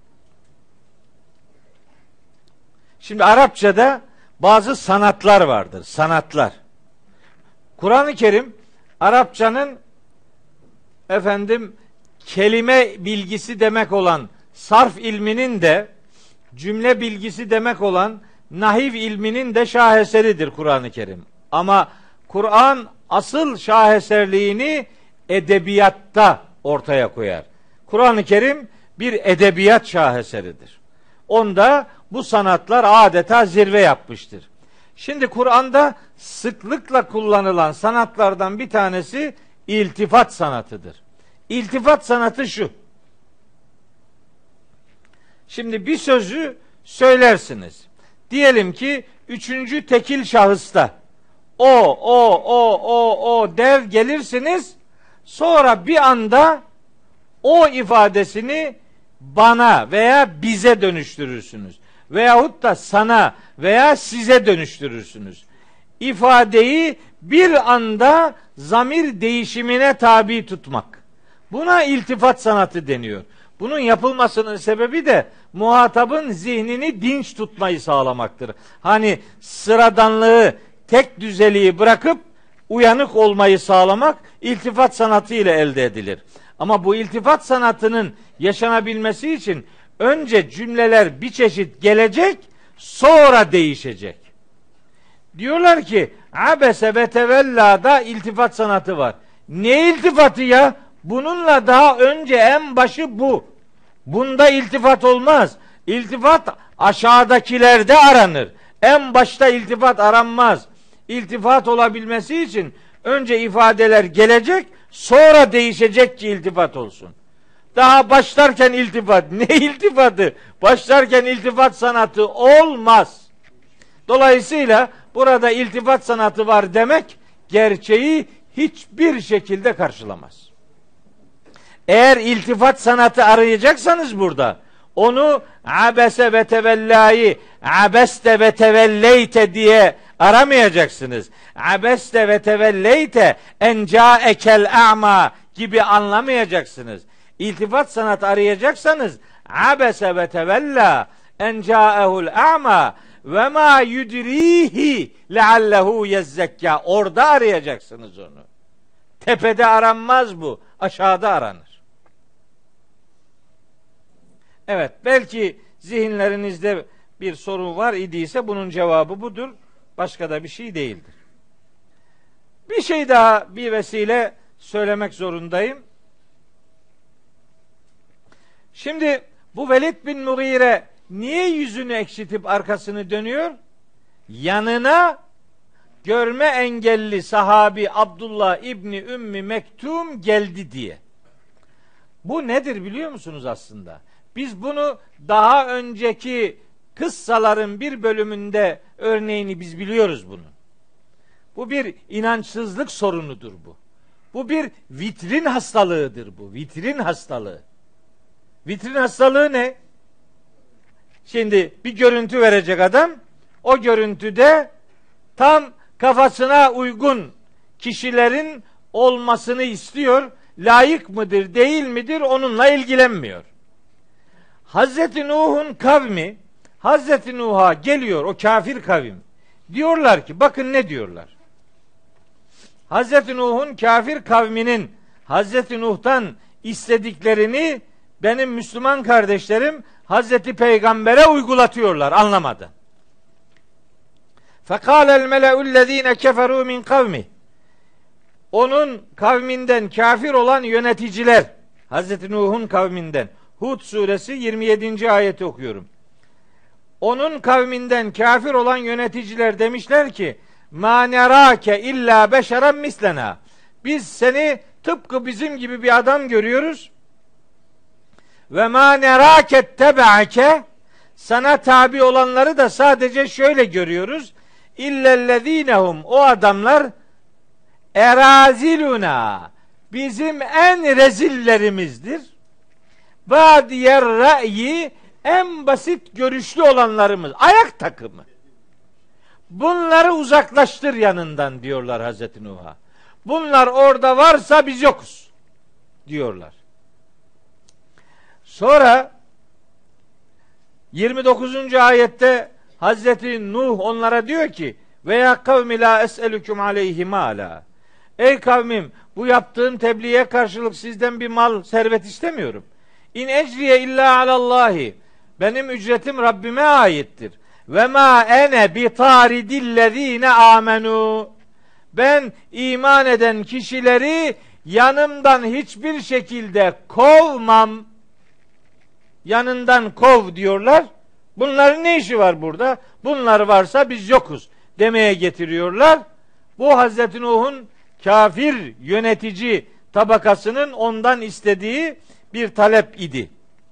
şimdi Arapçada bazı sanatlar vardır. Sanatlar. Kur'an-ı Kerim Arapçanın efendim kelime bilgisi demek olan sarf ilminin de cümle bilgisi demek olan nahiv ilminin de şaheseridir Kur'an-ı Kerim. Ama Kur'an asıl şaheserliğini edebiyatta ortaya koyar. Kur'an-ı Kerim bir edebiyat şaheseridir. Onda bu sanatlar adeta zirve yapmıştır. Şimdi Kur'an'da sıklıkla kullanılan sanatlardan bir tanesi iltifat sanatıdır. İltifat sanatı şu. Şimdi bir sözü söylersiniz. Diyelim ki üçüncü tekil şahısta o, o, o, o, o der gelirsiniz. Sonra bir anda o ifadesini bana veya bize dönüştürürsünüz. Veyahut da sana veya size dönüştürürsünüz. İfadeyi bir anda zamir değişimine tabi tutmak. Buna iltifat sanatı deniyor. Bunun yapılmasının sebebi de muhatabın zihnini dinç tutmayı sağlamaktır. Hani sıradanlığı, tek düzeliği bırakıp uyanık olmayı sağlamak iltifat sanatı ile elde edilir. Ama bu iltifat sanatının yaşanabilmesi için önce cümleler bir çeşit gelecek, sonra değişecek. Diyorlar ki abese ve tevella'da iltifat sanatı var. Ne iltifatı ya? Bununla daha önce en başı bu. Bunda iltifat olmaz. İltifat aşağıdakilerde aranır. En başta iltifat aranmaz. İltifat olabilmesi için önce ifadeler gelecek, sonra değişecek ki iltifat olsun. Daha başlarken iltifat. Ne iltifatı? Başlarken iltifat sanatı olmaz. Dolayısıyla burada iltifat sanatı var demek gerçeği hiçbir şekilde karşılamaz. Eğer iltifat sanatı arayacaksanız burada onu abese ve tevellâyi abeste ve tevelleyte diye aramayacaksınız. Abeste ve tevelleyte en câekel a'ma gibi anlamayacaksınız. İltifat sanatı arayacaksanız abese ve tevella en câehul a'ma ve ma yudrihi leallehu yezzekka. Orada arayacaksınız onu. Tepede aranmaz bu. Aşağıda aranır. Evet, belki zihinlerinizde bir sorun var idiyse bunun cevabı budur. Başka da bir şey değildir. Bir şey daha bir vesile söylemek zorundayım. Şimdi bu Velid bin Mughire niye yüzünü ekşitip arkasını dönüyor? Yanına görme engelli sahabi Abdullah İbni Ümmi Mektum geldi diye. Bu nedir biliyor musunuz aslında? Biz bunu daha önceki kıssaların bir bölümünde örneğini biz biliyoruz bunu. Bu bir inançsızlık sorunudur bu. Bu bir vitrin hastalığıdır bu. Vitrin hastalığı. Vitrin hastalığı ne? Şimdi bir görüntü verecek adam. O görüntüde tam kafasına uygun kişilerin olmasını istiyor. Layık mıdır, değil midir onunla ilgilenmiyor. Hazreti Nuh'un kavmi Hazreti Nuh'a geliyor, o kafir kavim. Diyorlar ki, bakın ne diyorlar. Hazreti Nuh'un kafir kavminin Hazreti Nuh'tan istediklerini benim Müslüman kardeşlerim Hazreti Peygamber'e uygulatıyorlar, anlamadı. Fekâlel mele'ullezîne keferû min kavmi. Onun kavminden kafir olan yöneticiler, Hazreti Nuh'un kavminden, Hud suresi yirmi yedinci ayeti okuyorum. Onun kavminden kafir olan yöneticiler demişler ki, mâ nerâke illâ beşeren mislena. Biz seni tıpkı bizim gibi bir adam görüyoruz. Ve mâ nerâke tebe'ake. Sana tabi olanları da sadece şöyle görüyoruz. İllellezînehum. O adamlar eraziluna. Bizim en rezillerimizdir. Bâdiyer ra'yi. En basit görüşlü olanlarımız. Ayak takımı. Bunları uzaklaştır yanından diyorlar Hazreti Nuh'a. Bunlar orada varsa biz yokuz diyorlar. Sonra yirmi dokuzuncu ayette Hazreti Nuh onlara diyor ki veya kavmi la es'elüküm aleyhi mâlâ. Ey kavmim, bu yaptığım tebliğe karşılık sizden bir mal, servet istemiyorum. İn ecriye illa alallahi. Benim ücretim Rabbime aittir. Ve ma ene bi taridillezine amenu. Ben iman eden kişileri yanımdan hiçbir şekilde kovmam. Yanından kov diyorlar. Bunların ne işi var burada? Bunlar varsa biz yokuz demeye getiriyorlar. Bu Hazreti Nuh'un kafir yönetici tabakasının ondan istediği bir talep idi.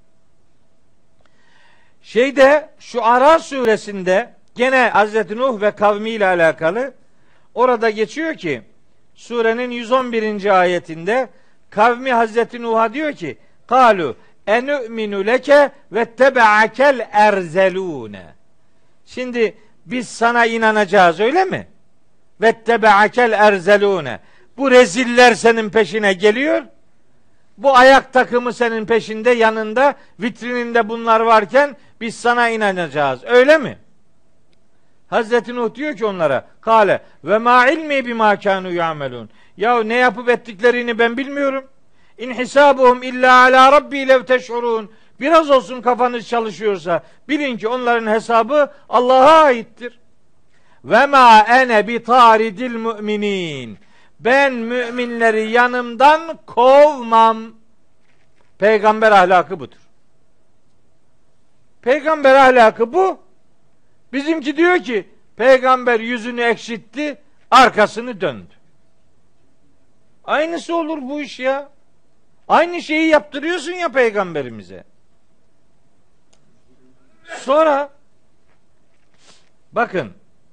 Şeyde Şuara suresinde gene Hazreti Nuh ve kavmi ile alakalı orada geçiyor ki surenin yüz on birinci ayetinde kavmi Hazreti Nuh'a diyor ki kalu enü'minu leke ve tebe'akel erzelune. Şimdi biz sana inanacağız öyle mi? Ve tebe'akel erzelune. Bu reziller senin peşine geliyor. Bu ayak takımı senin peşinde, yanında, vitrininde bunlar varken biz sana inanacağız. Öyle mi? Hazreti Nuh diyor ki onlara kâle ve mâ ilmi bimâ kânû ya'melûn. Ya ne yapıp ettiklerini ben bilmiyorum. İn hisabuhum illa ala rabbi lev teş'urûn. Biraz olsun kafanız çalışıyorsa bilin ki onların hesabı Allah'a aittir. Ve mâ ene bi taridil mu'minin. Ben müminleri yanımdan kovmam. Peygamber ahlakı budur. Peygamber ahlakı bu. Bizimki diyor ki peygamber yüzünü ekşitti, arkasını döndü. Aynısı olur bu iş ya. Aynı şeyi yaptırıyorsun ya peygamberimize. Sonra bakın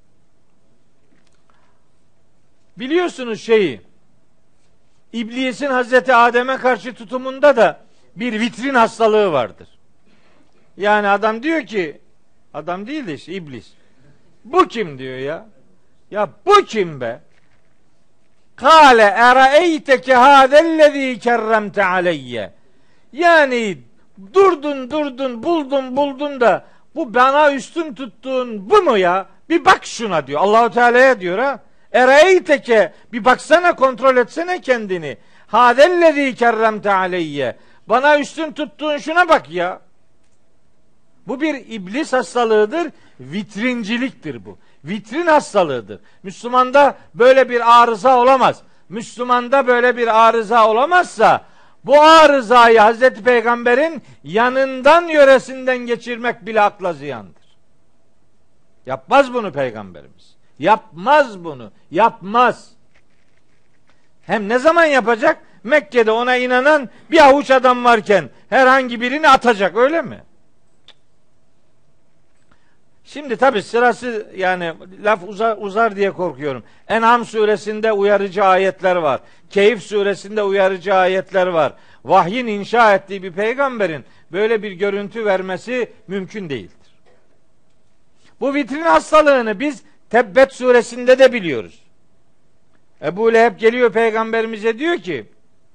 biliyorsunuz şeyi, İblisin Hazreti Adem'e karşı tutumunda da bir vitrin hastalığı vardır. Yani adam diyor ki, adam değil de işte iblis. Bu kim diyor ya? Ya bu kim be? Kâle eraeyteke hâzellezî kerremte aleyye. Yani durdun durdun buldun buldun da bu bana üstün tuttuğun bu mu ya? Bir bak şuna diyor. Allahu Teala'ya diyor ha. Eraeyteke, bir baksana, kontrol etsene kendini. Hâzellezî kerremte aleyye. Bana üstün tuttuğun şuna bak ya. Bu bir iblis hastalığıdır. Vitrinciliktir bu. Vitrin hastalığıdır. Müslümanda böyle bir arıza olamaz. Müslümanda böyle bir arıza olamazsa bu arızayı Hazreti Peygamber'in yanından yöresinden geçirmek bile akla ziyandır. Yapmaz bunu Peygamberimiz. Yapmaz bunu. Yapmaz. Hem ne zaman yapacak? Mekke'de ona inanan bir avuç adam varken herhangi birini atacak, öyle mi? Şimdi tabi sırası, yani laf uzar, uzar diye korkuyorum. En'am suresinde uyarıcı ayetler var. Keyif suresinde uyarıcı ayetler var. Vahyin inşa ettiği bir peygamberin böyle bir görüntü vermesi mümkün değildir. Bu vitrin hastalığını biz Tebbet suresinde de biliyoruz. Ebu Leheb geliyor peygamberimize diyor ki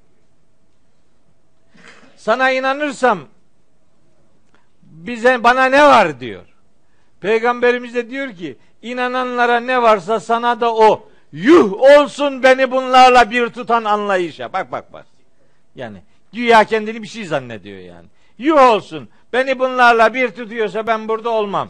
sana inanırsam bize bana ne var diyor. Peygamberimiz de diyor ki inananlara ne varsa sana da o. Yuh olsun beni bunlarla bir tutan anlayışa. Bak bak bak. Yani güya kendini bir şey zannediyor yani. Yuh olsun beni bunlarla bir tutuyorsa ben burada olmam.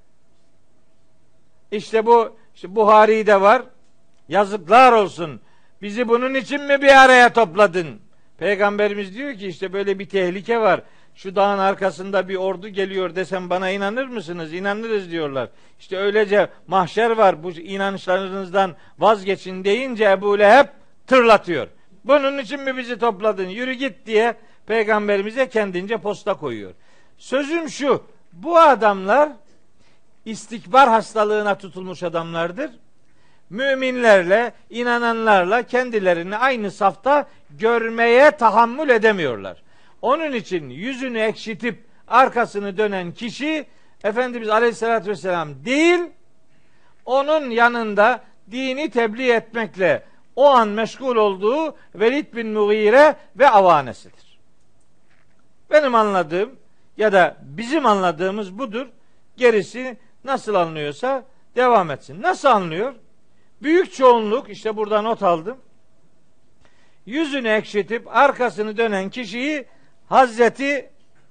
İşte bu işte Buhari'de var. Yazıklar olsun. Bizi bunun için mi bir araya topladın? Peygamberimiz diyor ki işte böyle bir tehlike var. Şu dağın arkasında bir ordu geliyor desem bana inanır mısınız? İnanırız diyorlar. İşte öylece mahşer var. Bu inançlarınızdan vazgeçin deyince Ebu Leheb tırlatıyor. Bunun için mi bizi topladın? Yürü git diye Peygamberimize kendince posta koyuyor. Sözüm şu. Bu adamlar istikbar hastalığına tutulmuş adamlardır. Müminlerle, inananlarla kendilerini aynı safta görmeye tahammül edemiyorlar. Onun için yüzünü ekşitip arkasını dönen kişi Efendimiz Aleyhisselatü Vesselam değil, onun yanında dini tebliğ etmekle o an meşgul olduğu Velid bin Mughire ve avanesidir. Benim anladığım ya da bizim anladığımız budur. Gerisi nasıl anlıyorsa devam etsin. Nasıl anlıyor? Büyük çoğunluk, işte burada not aldım. Yüzünü ekşitip arkasını dönen kişiyi Hazreti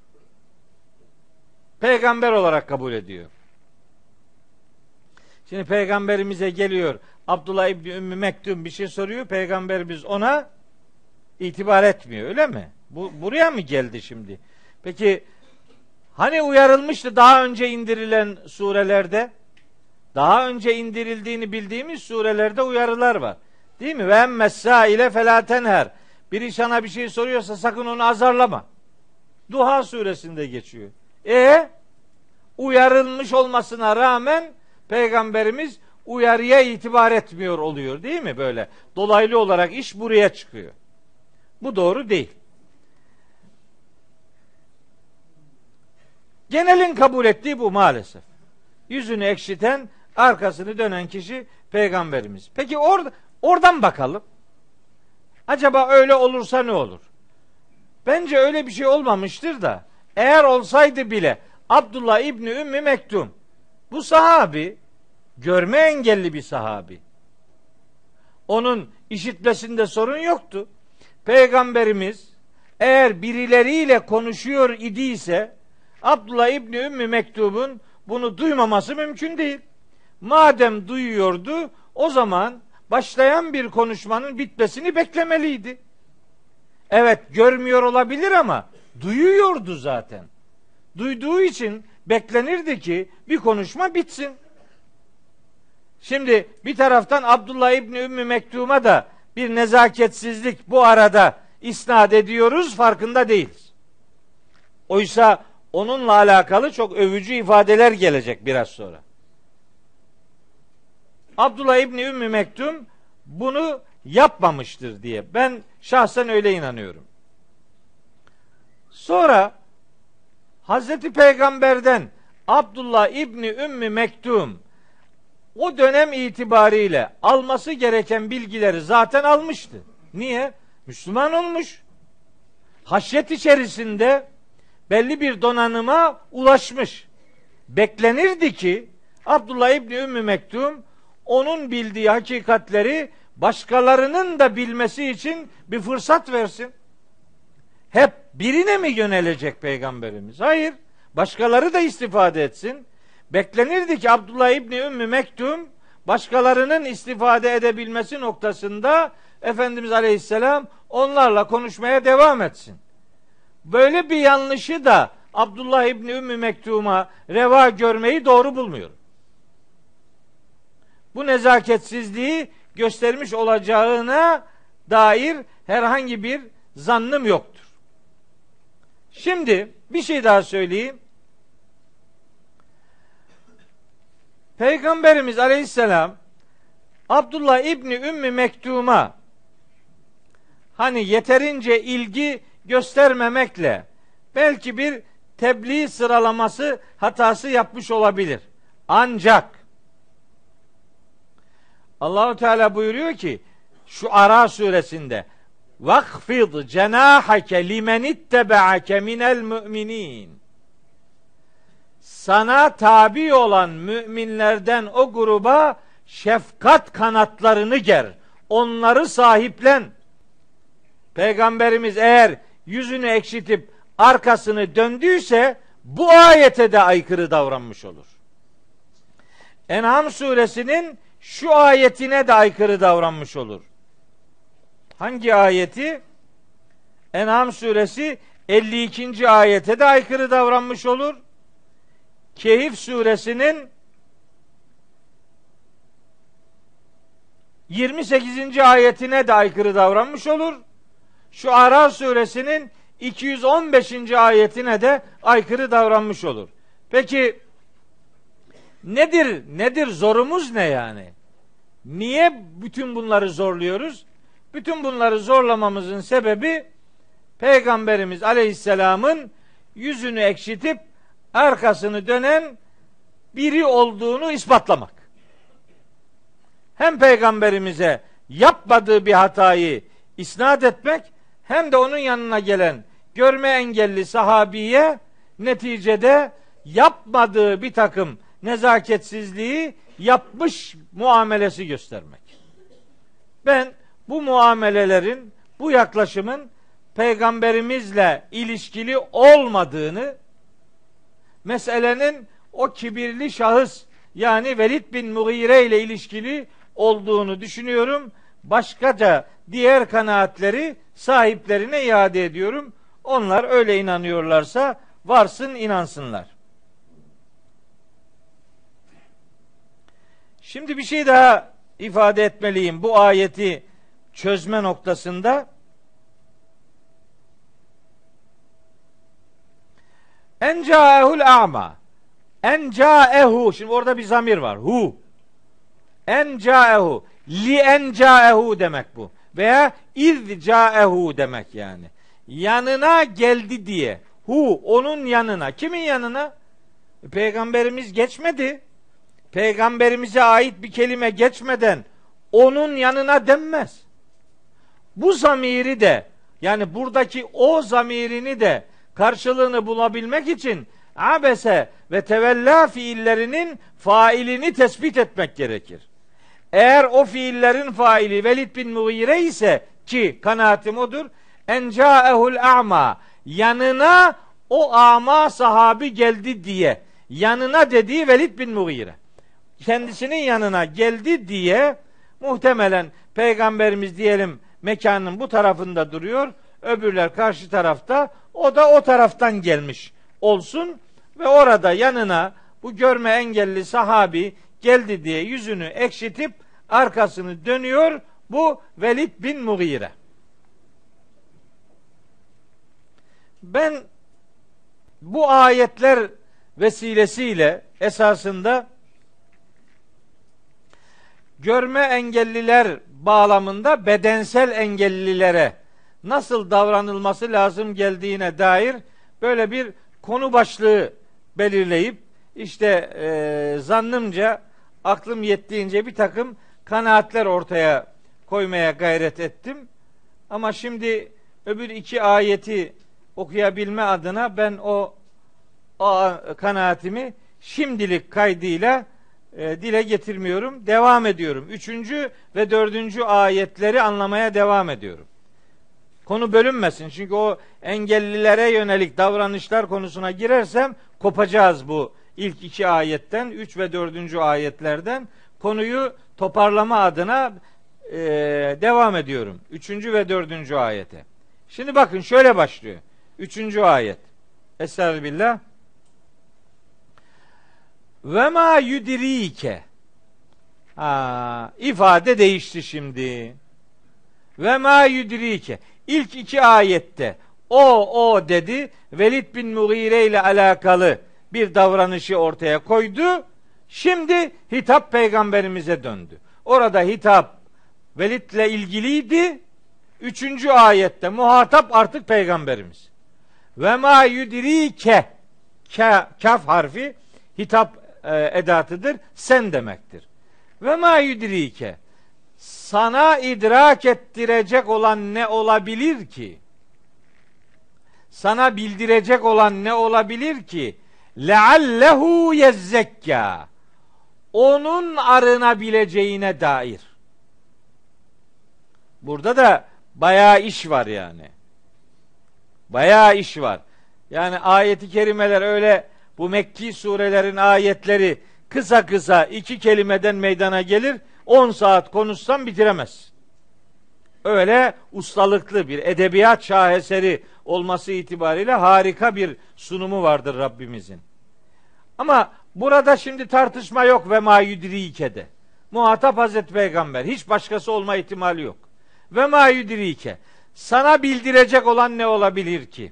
Peygamber olarak kabul ediyor. Şimdi Peygamberimize geliyor Abdullah İbni Ümmü Mektum bir şey soruyor. Peygamberimiz ona itibar etmiyor, öyle mi? Bu buraya mı geldi şimdi? Peki hani uyarılmıştı daha önce indirilen surelerde? Daha önce indirildiğini bildiğimiz surelerde uyarılar var. Değil mi? Ve emmessâile felâ tenher. Biri sana bir şey soruyorsa sakın onu azarlama. Duha suresinde geçiyor. E uyarılmış olmasına rağmen Peygamberimiz uyarıya itibar etmiyor oluyor değil mi böyle? Dolaylı olarak iş buraya çıkıyor. Bu doğru değil. Genelin kabul ettiği bu maalesef. Yüzünü ekşiten, arkasını dönen kişi Peygamberimiz. Peki or oradan bakalım. Acaba öyle olursa ne olur? Bence öyle bir şey olmamıştır da eğer olsaydı bile Abdullah İbni Ümmü Mektum bu sahabi görme engelli bir sahabi. Onun işitmesinde sorun yoktu. Peygamberimiz eğer birileriyle konuşuyor idiyse Abdullah İbni Ümmü Mektum'un bunu duymaması mümkün değil. Madem duyuyordu o zaman başlayan bir konuşmanın bitmesini beklemeliydi. Evet görmüyor olabilir ama duyuyordu zaten. Duyduğu için beklenirdi ki bir konuşma bitsin. Şimdi bir taraftan Abdullah İbni Ümmü Mektum'a da bir nezaketsizlik bu arada isnat ediyoruz, farkında değiliz. Oysa onunla alakalı çok övücü ifadeler gelecek biraz sonra. Abdullah İbni Ümmü Mektum bunu yapmamıştır diye ben şahsen öyle inanıyorum. Sonra Hazreti Peygamber'den Abdullah İbni Ümmü Mektum o dönem itibariyle alması gereken bilgileri zaten almıştı. Niye? Müslüman olmuş. Haşyet içerisinde belli bir donanıma ulaşmış. Beklenirdi ki Abdullah İbni Ümmü Mektum onun bildiği hakikatleri başkalarının da bilmesi için bir fırsat versin. Hep birine mi yönelecek Peygamberimiz? Hayır. Başkaları da istifade etsin. Beklenirdi ki Abdullah İbni Ümmü Mektum başkalarının istifade edebilmesi noktasında Efendimiz Aleyhisselam onlarla konuşmaya devam etsin. Böyle bir yanlışı da Abdullah İbni Ümmü Mektum'a reva görmeyi doğru bulmuyorum. Bu nezaketsizliği göstermiş olacağına dair herhangi bir zannım yoktur. Şimdi bir şey daha söyleyeyim. Peygamberimiz Aleyhisselam Abdullah İbni Ümmü Mektum'a hani yeterince ilgi göstermemekle belki bir tebliğ sıralaması hatası yapmış olabilir. Ancak Allah-u Teala buyuruyor ki şu Ara suresinde vakfid cenahake limen ittebe'ake minel müminin. Sana tabi olan müminlerden o gruba şefkat kanatlarını ger. Onları sahiplen. Peygamberimiz eğer yüzünü ekşitip arkasını döndüyse bu ayete de aykırı davranmış olur. En'am suresinin şu ayetine de aykırı davranmış olur. Hangi ayeti? En'am suresi elli ikinci ayete de aykırı davranmış olur. Kehf suresinin yirmi sekizinci ayetine de aykırı davranmış olur. Şu Ara suresinin iki yüz on beşinci ayetine de aykırı davranmış olur. Peki nedir nedir zorumuz ne yani? Niye bütün bunları zorluyoruz? Bütün bunları zorlamamızın sebebi Peygamberimiz Aleyhisselam'ın yüzünü ekşitip arkasını dönen biri olduğunu ispatlamak. Hem Peygamberimize yapmadığı bir hatayı isnat etmek, hem de onun yanına gelen görme engelli sahabiye neticede yapmadığı bir takım nezaketsizliği yapmış muamelesi göstermek. Ben bu muamelelerin, bu yaklaşımın Peygamberimizle ilişkili olmadığını, meselenin o kibirli şahıs yani Velid bin Mughire ile ilişkili olduğunu düşünüyorum. Başkaca diğer kanaatleri sahiplerine iade ediyorum. Onlar öyle inanıyorlarsa varsın inansınlar. Şimdi bir şey daha ifade etmeliyim bu ayeti çözme noktasında. En ca'ehul a'ma. En ca'ehu. Şimdi orada bir zamir var. Hu. En ca'ehu. Li en ca'ehu demek bu. Veya iz ca'ehu demek yani. Yanına geldi diye. Hu, onun yanına. Kimin yanına? Peygamberimiz geçmedi. Peygamberimize ait bir kelime geçmeden onun yanına denmez. Bu zamiri de, yani buradaki o zamirini de karşılığını bulabilmek için abese ve tevella fiillerinin failini tespit etmek gerekir. Eğer o fiillerin faili Velid bin Mughire ise, ki kanaatim odur, en ca'ehul a'ma, yanına o ama sahabi geldi diye, yanına dediği Velid bin Mughire, kendisinin yanına geldi diye, muhtemelen Peygamberimiz diyelim mekanın bu tarafında duruyor, öbürler karşı tarafta, o da o taraftan gelmiş olsun ve orada yanına bu görme engelli sahabi geldi diye yüzünü ekşitip arkasını dönüyor bu Velid bin Mughire. Ben bu ayetler vesilesiyle esasında görme engelliler bağlamında bedensel engellilere nasıl davranılması lazım geldiğine dair böyle bir konu başlığı belirleyip işte e, zannımca aklım yettiğince bir takım kanaatler ortaya koymaya gayret ettim. Ama şimdi öbür iki ayeti okuyabilme adına ben o, o kanaatimi şimdilik kaydıyla e, dile getirmiyorum. Devam ediyorum. Üçüncü ve dördüncü ayetleri anlamaya devam ediyorum. Konu bölünmesin. Çünkü o engellilere yönelik davranışlar konusuna girersem kopacağız bu ilk iki ayetten, üç ve dördüncü ayetlerden. Konuyu toparlama adına e, devam ediyorum. Üçüncü ve dördüncü ayete. Şimdi bakın şöyle başlıyor. Üçüncü ayet. Estağfirullah. Ve ma yudirike. Ha, ifade değişti şimdi. Ve ma yudirike. İlk iki ayette o o dedi. Velid bin Mughire ile alakalı bir davranışı ortaya koydu. Şimdi hitap peygamberimize döndü. Orada hitap Velid'le ilgiliydi. Üçüncü ayette muhatap artık peygamberimiz. Ve ma yudirike. Kaf harfi hitap e, edatıdır. Sen demektir. Ve ma yudirike. Sana idrak ettirecek olan ne olabilir ki? Sana bildirecek olan ne olabilir ki? Leallehu yezzekka. Onun arınabileceğine dair. Burada da bayağı iş var yani. Bayağı iş var. Yani ayeti kerimeler öyle, bu Mekki surelerin ayetleri kısa kısa iki kelimeden meydana gelir. on saat konuşsam bitiremez. Öyle ustalıklı bir edebiyat şaheseri olması itibariyle harika bir sunumu vardır Rabbimizin. Ama burada şimdi tartışma yok ve ma yudrike'de. Muhatap Hazreti Peygamber. Hiç başkası olma ihtimali yok. Ve ma yudrike. Sana bildirecek olan ne olabilir ki?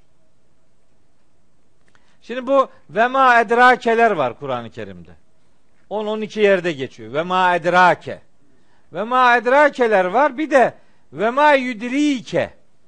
Şimdi bu ve ma edrakeler var Kur'an-ı Kerim'de. on on iki yerde geçiyor. Ve ma edrake. Ve ma edrakeler var. Bir de ve ma yudrike.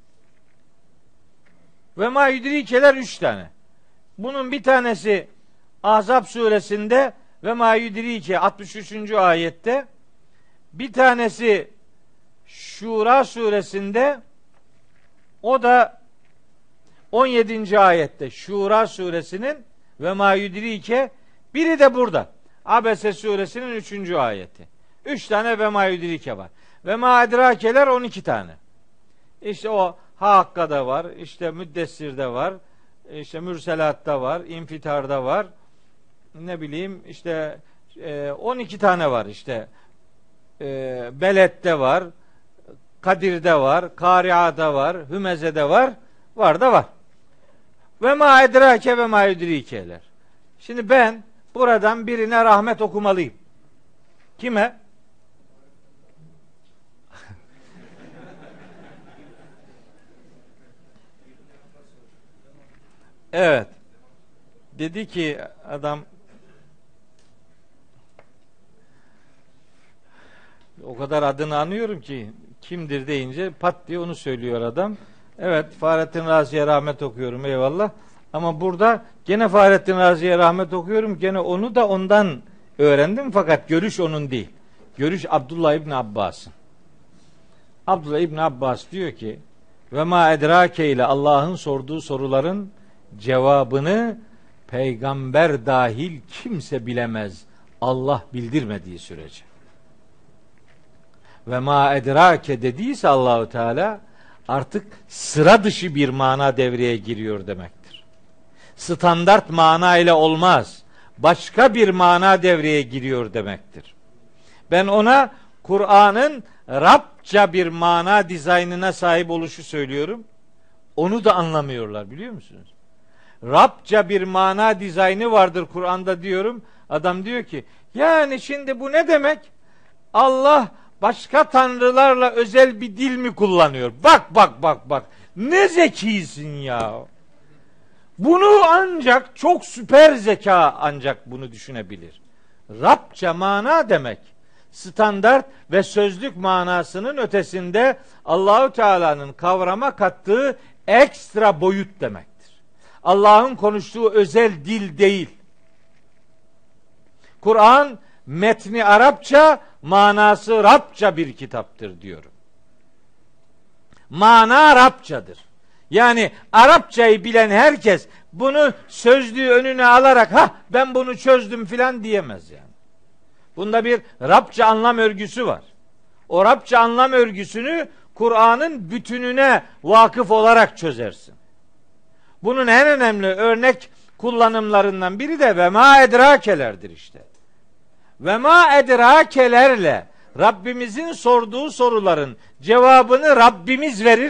Ve ma yudrikeler üç tane. Bunun bir tanesi Ahzab suresinde ve ma yudrike altmış üçüncü ayette. Bir tanesi Şura suresinde, o da on yedinci ayette Şura suresinin ve ma yudrike, biri de burada. Abese suresinin üçüncü ayeti. Üç tane ve ma yudrike var. Ve ma edrakeler on iki tane. İşte o Hakka'da var, işte Müddessir'de var, işte Mürselat'ta var, İnfitar'da var. Ne bileyim işte on iki tane var işte. Beled'de var, Kadir'de var, Kari'a'da var, Hümeze'de var, var da var. Ve ma edrake ve ma yudrikeler. Şimdi ben buradan birine rahmet okumalıyım. Kime? Evet. dedi ki adam, o kadar adını anıyorum ki kimdir deyince pat diye onu söylüyor adam. Evet, Fahrettin Razi'ye rahmet okuyorum, eyvallah. Ama burada gene Fahrettin Razi'ye rahmet okuyorum. Gene onu da ondan öğrendim, fakat görüş onun değil. Görüş Abdullah İbni Abbas'ın. Abdullah İbni Abbas diyor ki ve ma edrake ile Allah'ın sorduğu soruların cevabını peygamber dahil kimse bilemez, Allah bildirmediği sürece. Ve ma edrake dediyse Allahu Teala artık sıra dışı bir mana devreye giriyor demektir. Standart mana ile olmaz. Başka bir mana devreye giriyor demektir. Ben ona Kur'an'ın Rabça bir mana dizaynına sahip oluşu söylüyorum. Onu da anlamıyorlar, biliyor musunuz? Rabça bir mana dizaynı vardır Kur'an'da diyorum. Adam diyor ki yani şimdi bu ne demek? Allah başka tanrılarla özel bir dil mi kullanıyor? Bak bak bak bak. Ne zekisin ya. Bunu ancak çok süper zeka ancak bunu düşünebilir. Rabça mana demek standart ve sözlük manasının ötesinde Allahu Teala'nın kavrama kattığı ekstra boyut demektir. Allah'ın konuştuğu özel dil değil. Kur'an metni Arapça, manası Rabça bir kitaptır diyorum. Mana Rabçadır. Yani Arapçayı bilen herkes bunu sözlüğü önüne alarak ha ben bunu çözdüm filan diyemez yani. Bunda bir Rabça anlam örgüsü var. O Rabça anlam örgüsünü Kur'an'ın bütününe vakıf olarak çözersin. Bunun en önemli örnek kullanımlarından biri de ve ma edrakelerdir işte. Ve ma edrakelerle Rabbimizin sorduğu soruların cevabını Rabbimiz verir.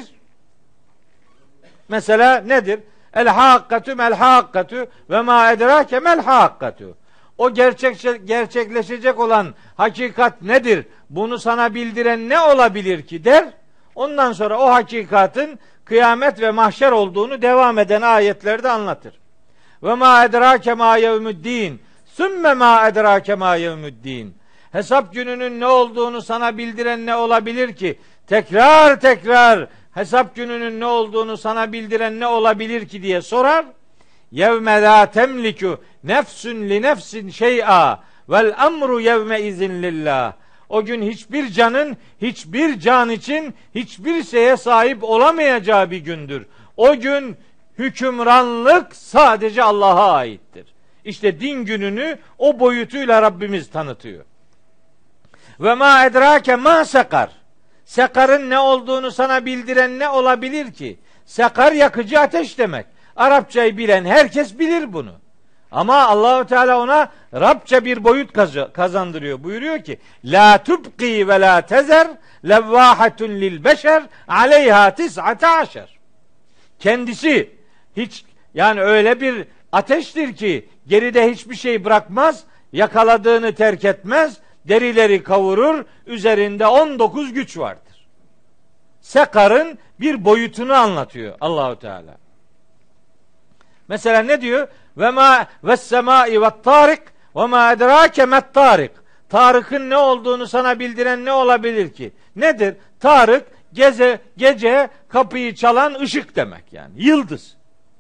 Mesela nedir? El hakkatü mel hakkatü ve ma edrake mel hakkatü. O gerçek, gerçekleşecek olan hakikat nedir? Bunu sana bildiren ne olabilir ki der. Ondan sonra o hakikatin kıyamet ve mahşer olduğunu devam eden ayetlerde anlatır. Ve ma edrake ma yevmüddin. Sümme ma edrake ma yevmüddin. Hesap gününün ne olduğunu sana bildiren ne olabilir ki? Tekrar tekrar hesap gününün ne olduğunu sana bildiren ne olabilir ki diye sorar. Yevme la temliku nefsün li nefsin şey'a vel emru yevme izin lillah. O gün hiçbir canın hiçbir can için hiçbir şeye sahip olamayacağı bir gündür. O gün hükümranlık sadece Allah'a aittir. İşte din gününü o boyutuyla Rabbimiz tanıtıyor. Ve ma edrake ma sekar. Sekarın ne olduğunu sana bildiren ne olabilir ki? Sekar yakıcı ateş demek. Arapçayı bilen herkes bilir bunu. Ama Allahu Teala ona Rabça bir boyut kazandırıyor. Buyuruyor ki: "La tubqi ve la tezer levvahatun lil beşer aleyha tis'ate aşer." Kendisi hiç yani öyle bir ateştir ki geride hiçbir şey bırakmaz, yakaladığını terk etmez, derileri kavurur, üzerinde on dokuz güç vardır. Sekar'ın bir boyutunu anlatıyor Allahu Teala. Mesela ne diyor? Ve ma ves semai vet tarik ve ma edrake met tarik. Tarık'ın ne olduğunu sana bildiren ne olabilir ki? Nedir? Tarık gece gece kapıyı çalan ışık demek yani. Yıldız.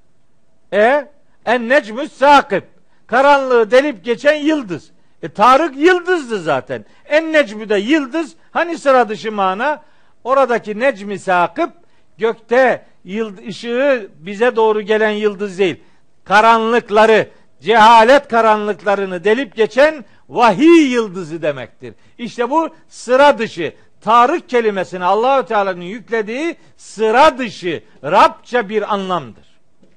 E en necmü's sakib. Karanlığı delip geçen yıldız. E Tarık yıldızdı zaten. En necmü de yıldız. Hani sıra dışı mana? Oradaki necmi sakib gökte yıldız, ışığı bize doğru gelen yıldız değil. Karanlıkları, cehalet karanlıklarını delip geçen vahiy yıldızı demektir. İşte bu sıra dışı. Tarık kelimesine Allahu Teala'nın yüklediği sıra dışı Rabça bir anlamdır.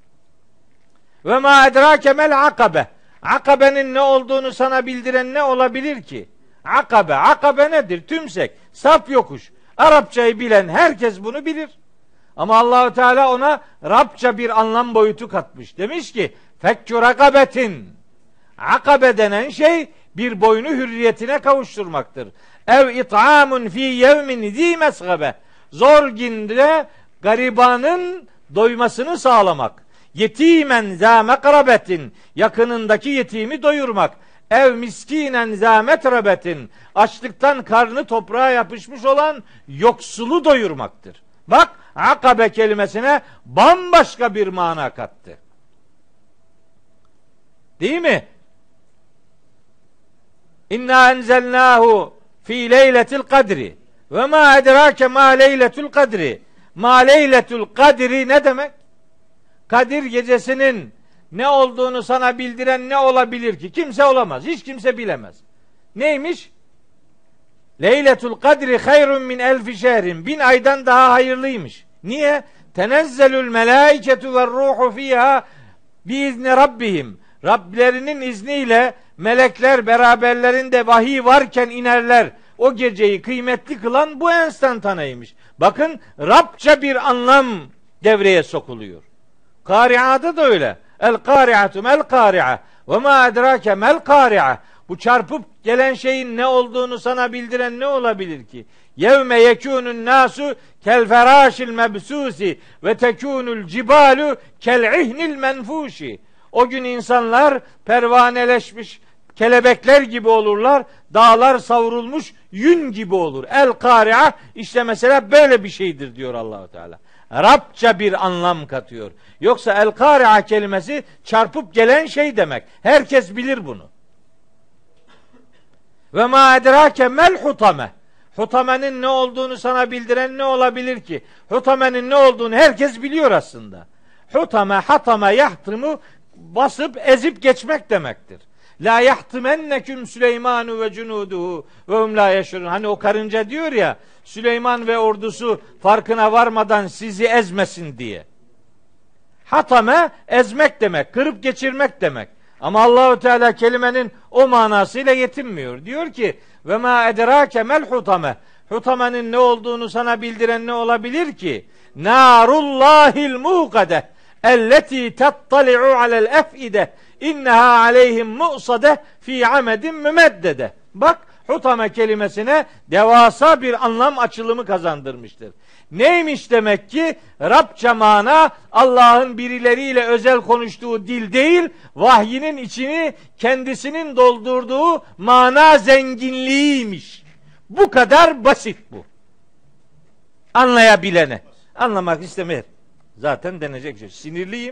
Ve ma edrake mel akabe. Akabenin ne olduğunu sana bildiren ne olabilir ki? Akabe, akabe nedir? Tümsek, sap yokuş. Arapçayı bilen herkes bunu bilir. Ama Allahu Teala ona Rabça bir anlam boyutu katmış. Demiş ki: "Fekkü rakabetin." Akabe denen şey bir boynu hürriyetine kavuşturmaktır. Ev it'amun fi yevmin zi mesgabe. Zor günde garibanın doymasını sağlamak. yetimen za mekrabetin, yakınındaki yetimi doyurmak, ev miskinen za metrebetin, açlıktan karnı toprağa yapışmış olan yoksulu doyurmaktır. Bak, akabe kelimesine bambaşka bir mana kattı. Değil mi? İnna enzelnahu fi leyletil kadri ve ma edrake ma leyletul kadri. Ma leyletul kadri ne demek? Kadir gecesinin ne olduğunu sana bildiren ne olabilir ki? Kimse olamaz. Hiç kimse bilemez. Neymiş? Leyletul kadri hayrun min elfi şehrin. Bin aydan daha hayırlıymış. Niye? Tenezzelül melâiketu ve ruhu fiha biizni rabbihim. Rablerinin izniyle melekler beraberlerinde vahiy varken inerler. O geceyi kıymetli kılan bu enstantaneymiş. Bakın, Rabça bir anlam devreye sokuluyor. Kari'ada da öyle. El kari'atu mel kari'a ve ma edrake mel kari'a. Bu çarpıp gelen şeyin ne olduğunu sana bildiren ne olabilir ki? Yevme yekûnun nasu kel ferâşil mebsûsi ve tekûnul cibalu kel ihnil menfûşi. O gün insanlar pervaneleşmiş kelebekler gibi olurlar. Dağlar savrulmuş yün gibi olur. El kari'a işte mesela böyle bir şeydir diyor Allah-u Teala. Rabça bir anlam katıyor. Yoksa el kari'a kelimesi çarpıp gelen şey demek. Herkes bilir bunu. Ve ma edrake mel hutame. Hutamenin ne olduğunu sana bildiren ne olabilir ki? Hutamenin ne olduğunu herkes biliyor aslında. Hutame, hatame, yahtımu basıp ezip geçmek demektir. La yahtimenneküm Süleymanu ve cunuduhu ve hum la yeşurun. Hani o karınca diyor ya, Süleyman ve ordusu farkına varmadan sizi ezmesin diye. Hatame ezmek demek, kırıp geçirmek demek. Ama Allahu Teala kelimenin o manasıyla yetinmiyor. Diyor ki ve ma edrake mel hutame. Hutamenin ne olduğunu sana bildiren ne olabilir ki? Narullahil muqade elleti tattali'u alel ef'ide inneha aleyhim mu'sade fi amedin mümeddede. Bak, hutame kelimesine devasa bir anlam açılımı kazandırmıştır. Neymiş demek ki? Rabça mana Allah'ın birileriyle özel konuştuğu dil değil, vahyinin içini kendisinin doldurduğu mana zenginliğiymiş. Bu kadar basit bu. Anlayabilene. Anlamak istemeyen zaten denecek şey. Sinirliyim.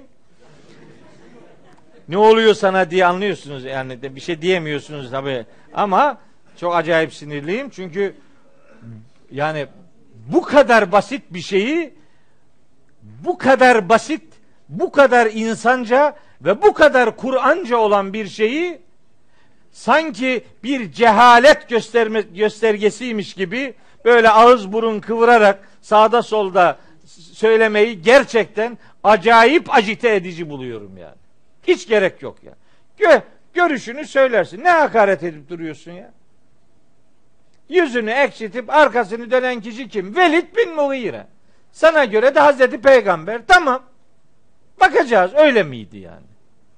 Ne oluyor sana diye anlıyorsunuz. Yani de bir şey diyemiyorsunuz tabii. Ama çok acayip sinirliyim. Çünkü yani bu kadar basit bir şeyi, bu kadar basit, bu kadar insanca ve bu kadar Kur'anca olan bir şeyi sanki bir cehalet gösterme, göstergesiymiş gibi böyle ağız burun kıvırarak sağda solda söylemeyi gerçekten acayip acite edici buluyorum yani. Hiç gerek yok ya. Gö görüşünü söylersin. Ne hakaret edip duruyorsun ya? Yüzünü ekşitip arkasını dönen kişi kim? Velid bin Mughire. Sana göre de Hazreti Peygamber. Tamam. Bakacağız. Öyle miydi yani?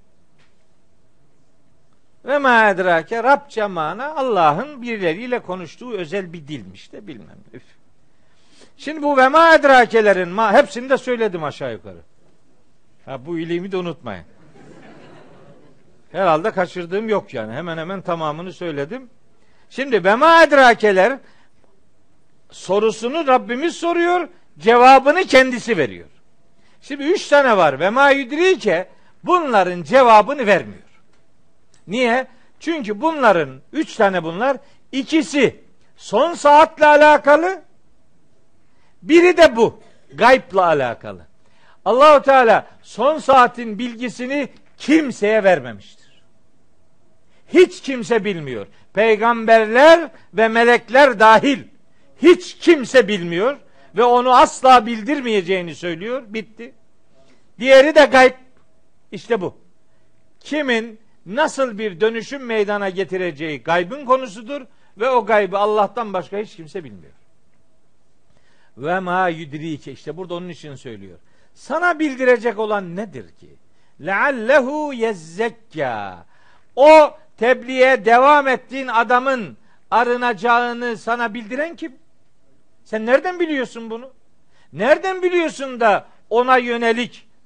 Ve ma edrake Rabça mana Allah'ın birileriyle konuştuğu özel bir dilmiş de bilmem. Üf. Şimdi bu ve ma edrakelerin ma hepsini de söyledim aşağı yukarı. Ha, bu iyiliğimi de unutmayın. Herhalde kaçırdığım yok yani. Hemen hemen tamamını söyledim. Şimdi ve ma edrakeler sorusunu Rabbimiz soruyor, cevabını kendisi veriyor. Şimdi üç tane var. Ve ma yudrike bunların cevabını vermiyor. Niye? Çünkü bunların üç tane bunlar, ikisi son saatle alakalı, biri de bu gaybla alakalı. Allahu Teala son saatin bilgisini kimseye vermemiştir. Hiç kimse bilmiyor. Peygamberler ve melekler dahil hiç kimse bilmiyor ve onu asla bildirmeyeceğini söylüyor. Bitti. Diğeri de gayb. İşte bu. Kimin nasıl bir dönüşüm meydana getireceği gaybın konusudur ve o gaybı Allah'tan başka hiç kimse bilmiyor. Ve ma yudrike, işte burada onun için söylüyor. Sana bildirecek olan nedir ki? Leallehu yezzekka. O tebliğe devam ettiğin adamın arınacağını sana bildiren kim? Sen nereden biliyorsun bunu? Nereden biliyorsun da ona yönelik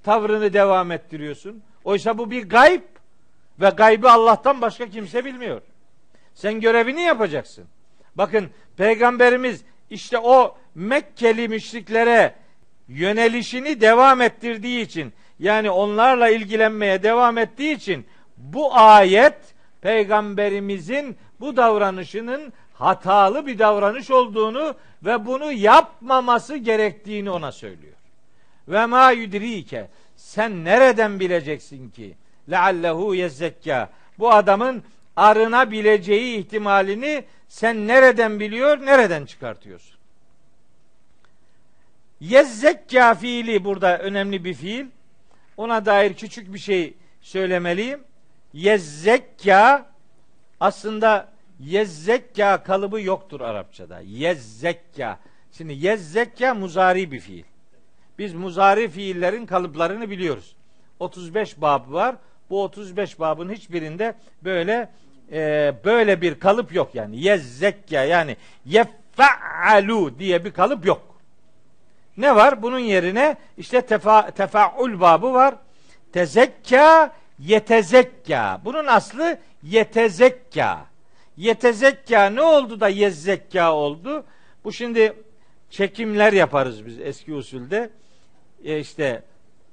tavrını devam ettiriyorsun? Oysa bu bir gayb ve gaybı Allah'tan başka kimse bilmiyor. Sen görevini yapacaksın. Bakın Peygamberimiz işte o Mekkeli müşriklere yönelişini devam ettirdiği için, yani onlarla ilgilenmeye devam ettiği için bu ayet Peygamberimizin bu davranışının hatalı bir davranış olduğunu ve bunu yapmaması gerektiğini ona söylüyor. Ve ma yudrike, sen nereden bileceksin ki leallehu yezzekka, bu adamın arınabileceği ihtimalini sen nereden biliyor, nereden çıkartıyorsun? Yezzekka fiili burada önemli bir fiil. Ona dair küçük bir şey söylemeliyim. Yezzekka, aslında yezzekka kalıbı yoktur Arapçada. Yezzekka. Şimdi yezzekka muzari bir fiil. Biz muzari fiillerin kalıplarını biliyoruz. otuz beş bab var. Bu otuz beş babın hiçbirinde böyle e, böyle bir kalıp yok yani. Yezzekka, yani yef'alu diye bir kalıp yok. Ne var? Bunun yerine işte tefa, tefaul babı var. Tezekka, yetezekka. Bunun aslı yetezekka. Yetezekka ne oldu da yezzekka oldu? Bu şimdi çekimler yaparız biz eski usulde. E işte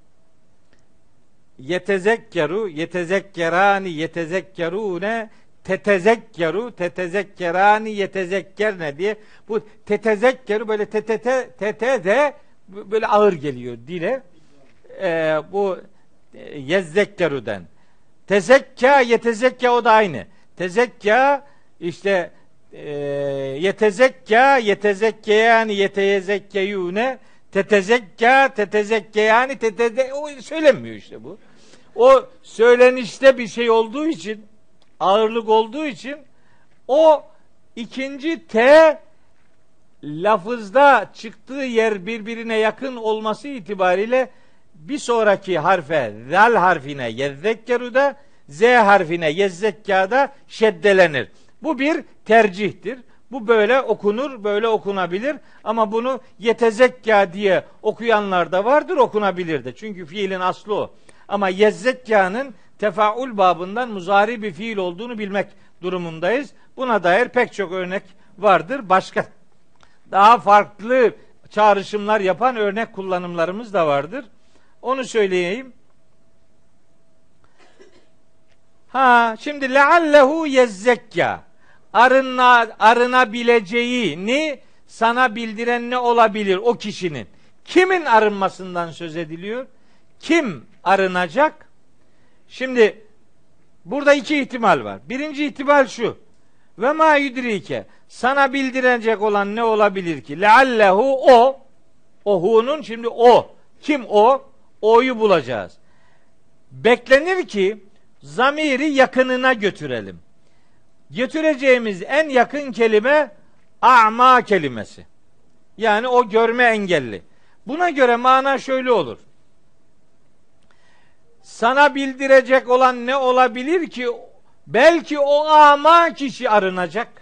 yetezekkeru, yetezekkerani, yetezekkerune, tetezekkeru, tetezekkerani, yetezekkerne diye. Bu tetezekkeru böyle tetete, tetede böyle ağır geliyor dile. Ee, bu e, yezzekkeru'den. Tezekka, yetezekka o da aynı. Tezekka işte e, yetezekka, yetezekkeyani, yetezekkeyune, tetezekka, tetezekkeyani, teteze, o söylenmiyor işte bu. O söylenişte bir şey olduğu için, ağırlık olduğu için o ikinci T lafızda çıktığı yer birbirine yakın olması itibariyle bir sonraki harfe, zal harfine yezzekkeru'da, z harfine yezzekka'da şeddelenir. Bu bir tercihtir. Bu böyle okunur, böyle okunabilir ama bunu yetezekka diye okuyanlar da vardır, okunabilir de. Çünkü fiilin aslı o. Ama yezzekka'nın tefaul babından muzari bir fiil olduğunu bilmek durumundayız. Buna dair pek çok örnek vardır. Başka daha farklı çağrışımlar yapan örnek kullanımlarımız da vardır. Onu söyleyeyim. Ha, şimdi leallehu yezzekka, arına, arınabileceğini sana bildiren ne olabilir o kişinin? Kimin arınmasından söz ediliyor? Kim arınacak? Şimdi burada iki ihtimal var. Birinci ihtimal şu. Ve ma yudrike, sana bildirecek olan ne olabilir ki? Leallehu, o, o hu'nun şimdi o. Kim o? O'yu bulacağız. Beklenir ki zamiri yakınına götürelim. Götüreceğimiz en yakın kelime a'ma kelimesi. Yani o görme engelli. Buna göre mana şöyle olur. Sana bildirecek olan ne olabilir ki belki o ama kişi arınacak.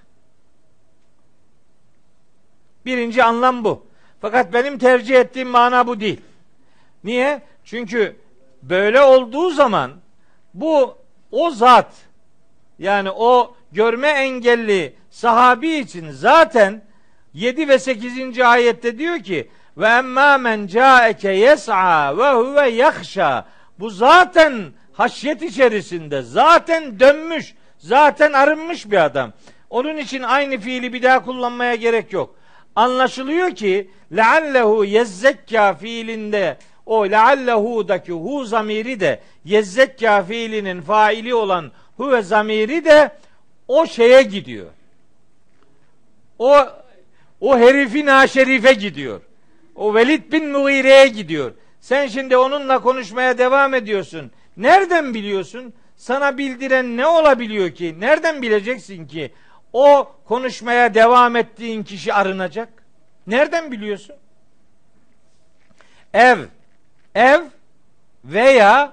Birinci anlam bu. Fakat benim tercih ettiğim mana bu değil. Niye? Çünkü böyle olduğu zaman bu o zat, yani o görme engelli sahabi için zaten yedi ve sekizinci ayette diyor ki ve emmâ men câeke yes'a ve huve yakhşâ, bu zaten haşyet içerisinde, zaten dönmüş, zaten arınmış bir adam. Onun için aynı fiili bir daha kullanmaya gerek yok. Anlaşılıyor ki leallehu yezzekka fiilinde o leallehu'daki hu zamiri de yezzekka fiilinin faili olan huve zamiri de o şeye gidiyor. O o herifi naşerife gidiyor. O Velid bin Mughire'ye gidiyor. Sen şimdi onunla konuşmaya devam ediyorsun. Nereden biliyorsun? Sana bildiren ne olabiliyor ki? Nereden bileceksin ki o konuşmaya devam ettiğin kişi arınacak? Nereden biliyorsun? Ev, ev veya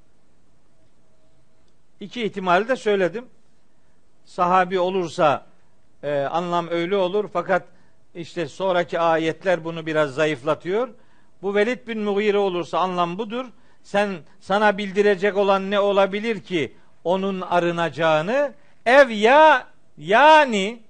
iki ihtimali de söyledim. Sahabi olursa e, anlam öyle olur. Fakat işte sonraki ayetler bunu biraz zayıflatıyor. Bu Velid bin Mughire olursa anlam budur. sen sana bildirecek olan ne olabilir ki onun arınacağını? Ev ya yani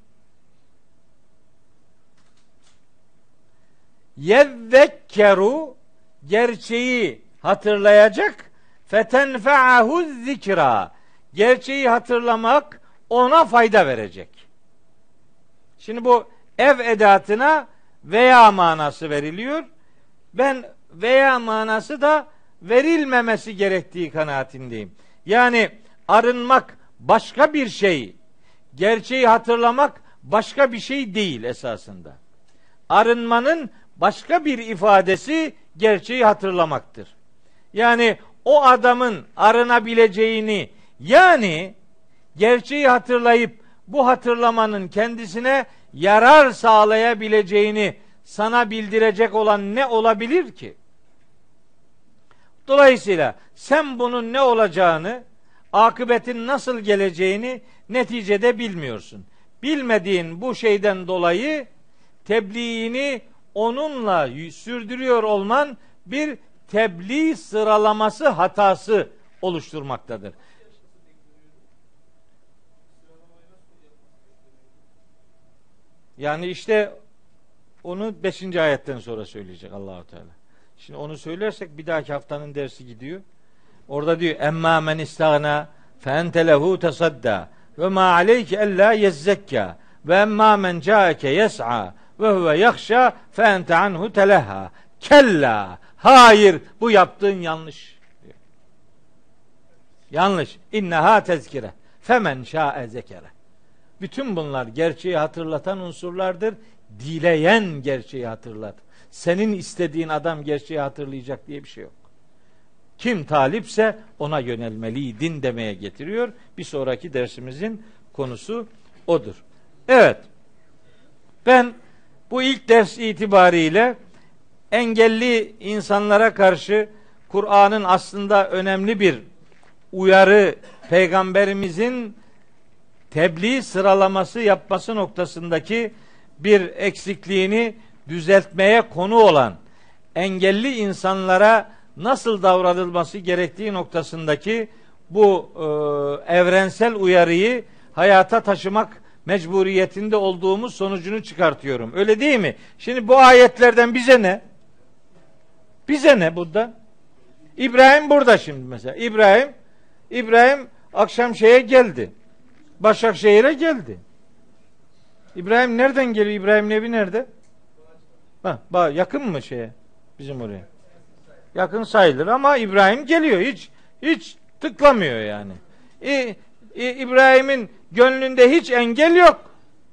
yezekkeru, gerçeği hatırlayacak, fetenfe'ahu zikra, gerçeği hatırlamak ona fayda verecek. Şimdi bu ev edatına veya manası veriliyor. Ben veya manası da verilmemesi gerektiği kanaatindeyim. Yani arınmak başka bir şey, gerçeği hatırlamak başka bir şey değil esasında. Arınmanın başka bir ifadesi gerçeği hatırlamaktır. Yani o adamın arınabileceğini, yani gerçeği hatırlayıp bu hatırlamanın kendisine yarar sağlayabileceğini sana bildirecek olan ne olabilir ki? Dolayısıyla sen bunun ne olacağını, akıbetin nasıl geleceğini neticede bilmiyorsun. Bilmediğin bu şeyden dolayı tebliğini onunla sürdürüyor olman bir tebliğ sıralaması hatası oluşturmaktadır. Yani işte onu beşinci ayetten sonra söyleyecek Allahu Teala. Şimdi onu söylersek bir dahaki haftanın dersi gidiyor. Orada diyor emma men istagna fe ente lehu tasadda ve ma aleyke ella yezzekka ve emma men caeke yes'a ve huve yakhşa fe ente anhu telehha. Kella, hayır, bu yaptığın yanlış. Yanlış. İnneha tezkire femen şa'e zekere. Bütün bunlar gerçeği hatırlatan unsurlardır. Dileyen gerçeği hatırlat. Senin istediğin adam gerçeği hatırlayacak diye bir şey yok. Kim talipse ona yönelmeliydin demeye getiriyor. Bir sonraki dersimizin konusu odur. Evet. Ben bu ilk ders itibariyle engelli insanlara karşı Kur'an'ın aslında önemli bir uyarı, peygamberimizin tebliğ sıralaması yapması noktasındaki bir eksikliğini düzeltmeye konu olan engelli insanlara nasıl davranılması gerektiği noktasındaki bu e, evrensel uyarıyı hayata taşımak mecburiyetinde olduğumuz sonucunu çıkartıyorum. Öyle değil mi? Şimdi bu ayetlerden bize ne? Bize ne burada? İbrahim burada şimdi mesela. İbrahim İbrahim akşam şeye geldi. Başakşehir'e geldi. İbrahim nereden geliyor? İbrahim'in evi nerede? Ha, bak yakın mı şeye? Bizim oraya. Yakın sayılır ama İbrahim geliyor. Hiç hiç tıklamıyor yani. İ, İ, İbrahim'in gönlünde hiç engel yok.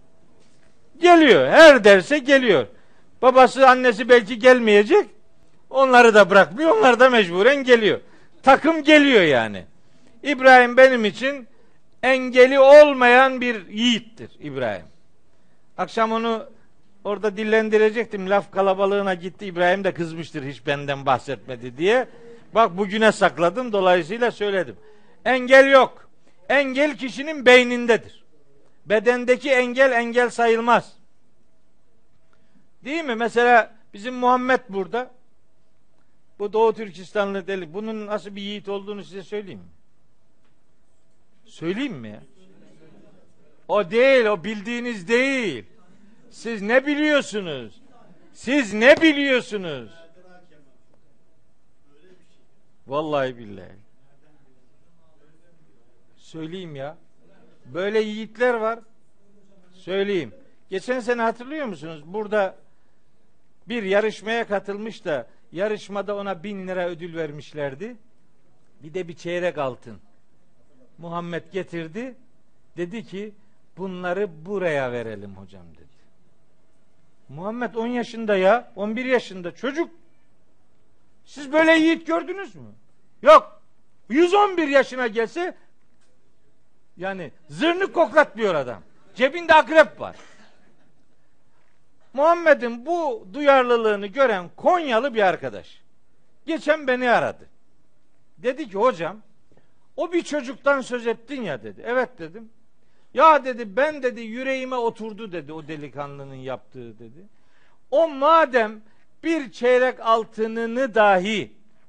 Geliyor. Her derse geliyor. Babası, annesi belki gelmeyecek. Onları da bırakmıyor. Onlar da mecburen geliyor. Takım geliyor yani. İbrahim benim için engeli olmayan bir yiğittir İbrahim. Akşam onu orada dillendirecektim. Laf kalabalığına gitti. İbrahim de kızmıştır hiç benden bahsetmedi diye. Bak bugüne sakladım. Dolayısıyla söyledim. Engel yok. Engel kişinin beynindedir. Bedendeki engel engel sayılmaz. Değil mi? Mesela bizim Muhammed burada. Bu Doğu Türkistanlı deli. Bunun nasıl bir yiğit olduğunu size söyleyeyim mi? Söyleyeyim mi ya? O değil, o bildiğiniz değil. Siz ne biliyorsunuz? Siz ne biliyorsunuz? Vallahi billahi. Söyleyeyim ya. Böyle yiğitler var. Söyleyeyim. Geçen sene hatırlıyor musunuz? Burada bir yarışmaya katılmış da yarışmada ona bin lira ödül vermişlerdi. Bir de bir çeyrek altın. Muhammed getirdi. Dedi ki bunları buraya verelim hocam dedi. Muhammed on yaşında ya. on bir yaşında çocuk. Siz böyle yiğit gördünüz mü? Yok. yüz on bir yaşına gelse yani zırnık koklatmıyor adam. Cebinde akrep var. Muhammed'in bu duyarlılığını gören Konyalı bir arkadaş geçen beni aradı. Dedi ki hocam o bir çocuktan söz ettin ya dedi. Evet dedim. Ya dedi ben dedi yüreğime oturdu dedi o delikanlının yaptığı dedi. O madem bir çeyrek altınını dahi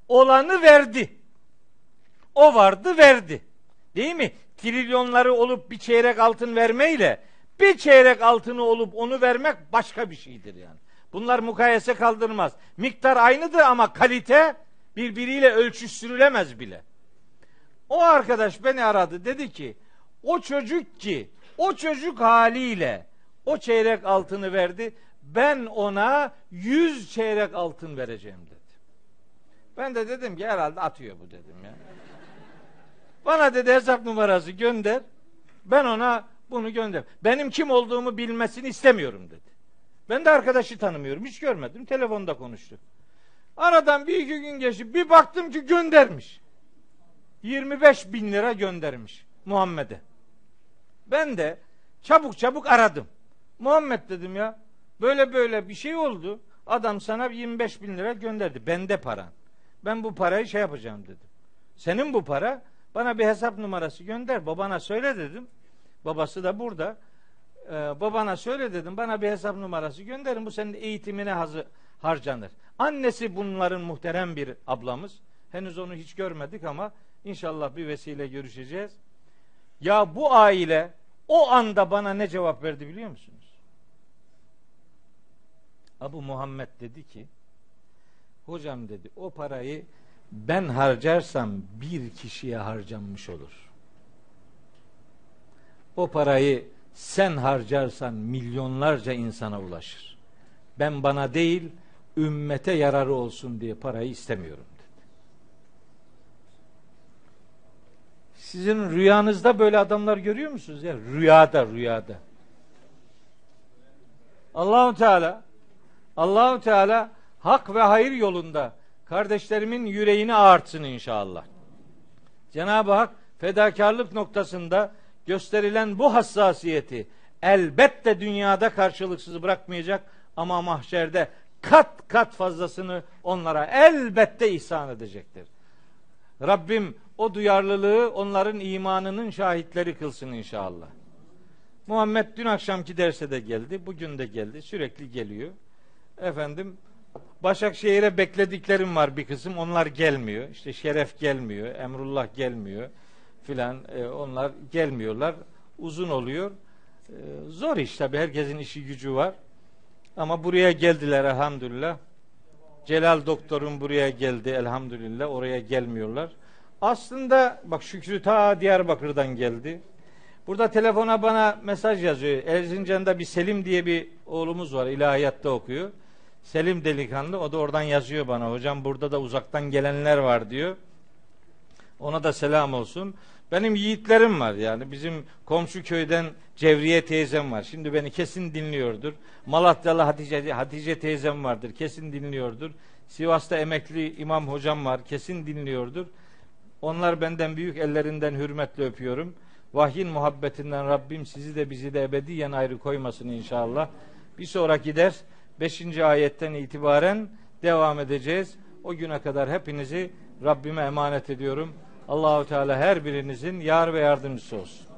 olanı verdi. O vardı verdi. Değil mi? Trilyonları olup bir çeyrek altın vermeyle bir çeyrek altını olup onu vermek başka bir şeydir yani. Bunlar mukayese kaldırmaz. Miktar aynıdır ama kalite birbiriyle ölçüştürülemez bile. O arkadaş beni aradı, dedi ki o çocuk ki o çocuk haliyle o çeyrek altını verdi, ben ona yüz çeyrek altın vereceğim dedi. Ben de dedim ki herhalde atıyor bu dedim ya. Bana dedi hesap numarası gönder, ben ona bunu gönder. Benim kim olduğumu bilmesini istemiyorum dedi. Ben de arkadaşı tanımıyorum, hiç görmedim, telefonda konuştuk. Aradan bir iki gün geçti, bir baktım ki göndermiş. yirmi beş bin lira göndermiş Muhammed'e. Ben de çabuk çabuk aradım. Muhammed dedim ya, böyle böyle bir şey oldu. Adam sana yirmi beş bin lira gönderdi. Bende paran. Ben bu parayı şey yapacağım dedim. Senin bu para, bana bir hesap numarası gönder. Babana söyle dedim. Babası da burada. Ee, babana söyle dedim. Bana bir hesap numarası gönderin. Bu senin eğitimine hazır, harcanır. Annesi bunların muhterem bir ablamız. Henüz onu hiç görmedik ama İnşallah bir vesile görüşeceğiz. Ya bu aile o anda bana ne cevap verdi biliyor musunuz? Abu Muhammed dedi ki, hocam dedi, o parayı ben harcarsam bir kişiye harcanmış olur. O parayı sen harcarsan milyonlarca insana ulaşır. Ben bana değil, ümmete yararı olsun diye parayı istemiyorum. Sizin rüyanızda böyle adamlar görüyor musunuz ya? Rüyada, rüyada. Allahu Teala Allahu Teala hak ve hayır yolunda kardeşlerimin yüreğini ağartsın inşallah. Cenab-ı Hak fedakarlık noktasında gösterilen bu hassasiyeti elbette dünyada karşılıksız bırakmayacak ama mahşerde kat kat fazlasını onlara elbette ihsan edecektir. Rabbim o duyarlılığı onların imanının şahitleri kılsın inşallah. Muhammed dün akşamki derse de geldi, bugün de geldi, sürekli geliyor. Efendim, Başakşehir'e beklediklerim var bir kısım, onlar gelmiyor. İşte Şeref gelmiyor, Emrullah gelmiyor filan, e, onlar gelmiyorlar. Uzun oluyor. E, zor iş tabii, herkesin işi gücü var. Ama buraya geldiler elhamdülillah. Celal doktorun buraya geldi elhamdülillah, oraya gelmiyorlar. Aslında bak Şükrü ta Diyarbakır'dan geldi. Burada telefona bana mesaj yazıyor. Erzincan'da bir Selim diye bir oğlumuz var, ilahiyatta okuyor. Selim delikanlı, o da oradan yazıyor bana. Hocam burada da uzaktan gelenler var diyor. Ona da selam olsun. Benim yiğitlerim var yani. Bizim komşu köyden Cevriye teyzem var. Şimdi beni kesin dinliyordur. Malatyalı Hatice, Hatice teyzem vardır. Kesin dinliyordur. Sivas'ta emekli imam hocam var. Kesin dinliyordur. Onlar benden büyük, ellerinden hürmetle öpüyorum. Vahyin muhabbetinden Rabbim sizi de bizi de ebediyen ayrı koymasın inşallah. Bir sonraki ders beşinci ayetten itibaren devam edeceğiz. O güne kadar hepinizi Rabbime emanet ediyorum. Allahu Teala her birinizin yar ve yardımcısı olsun.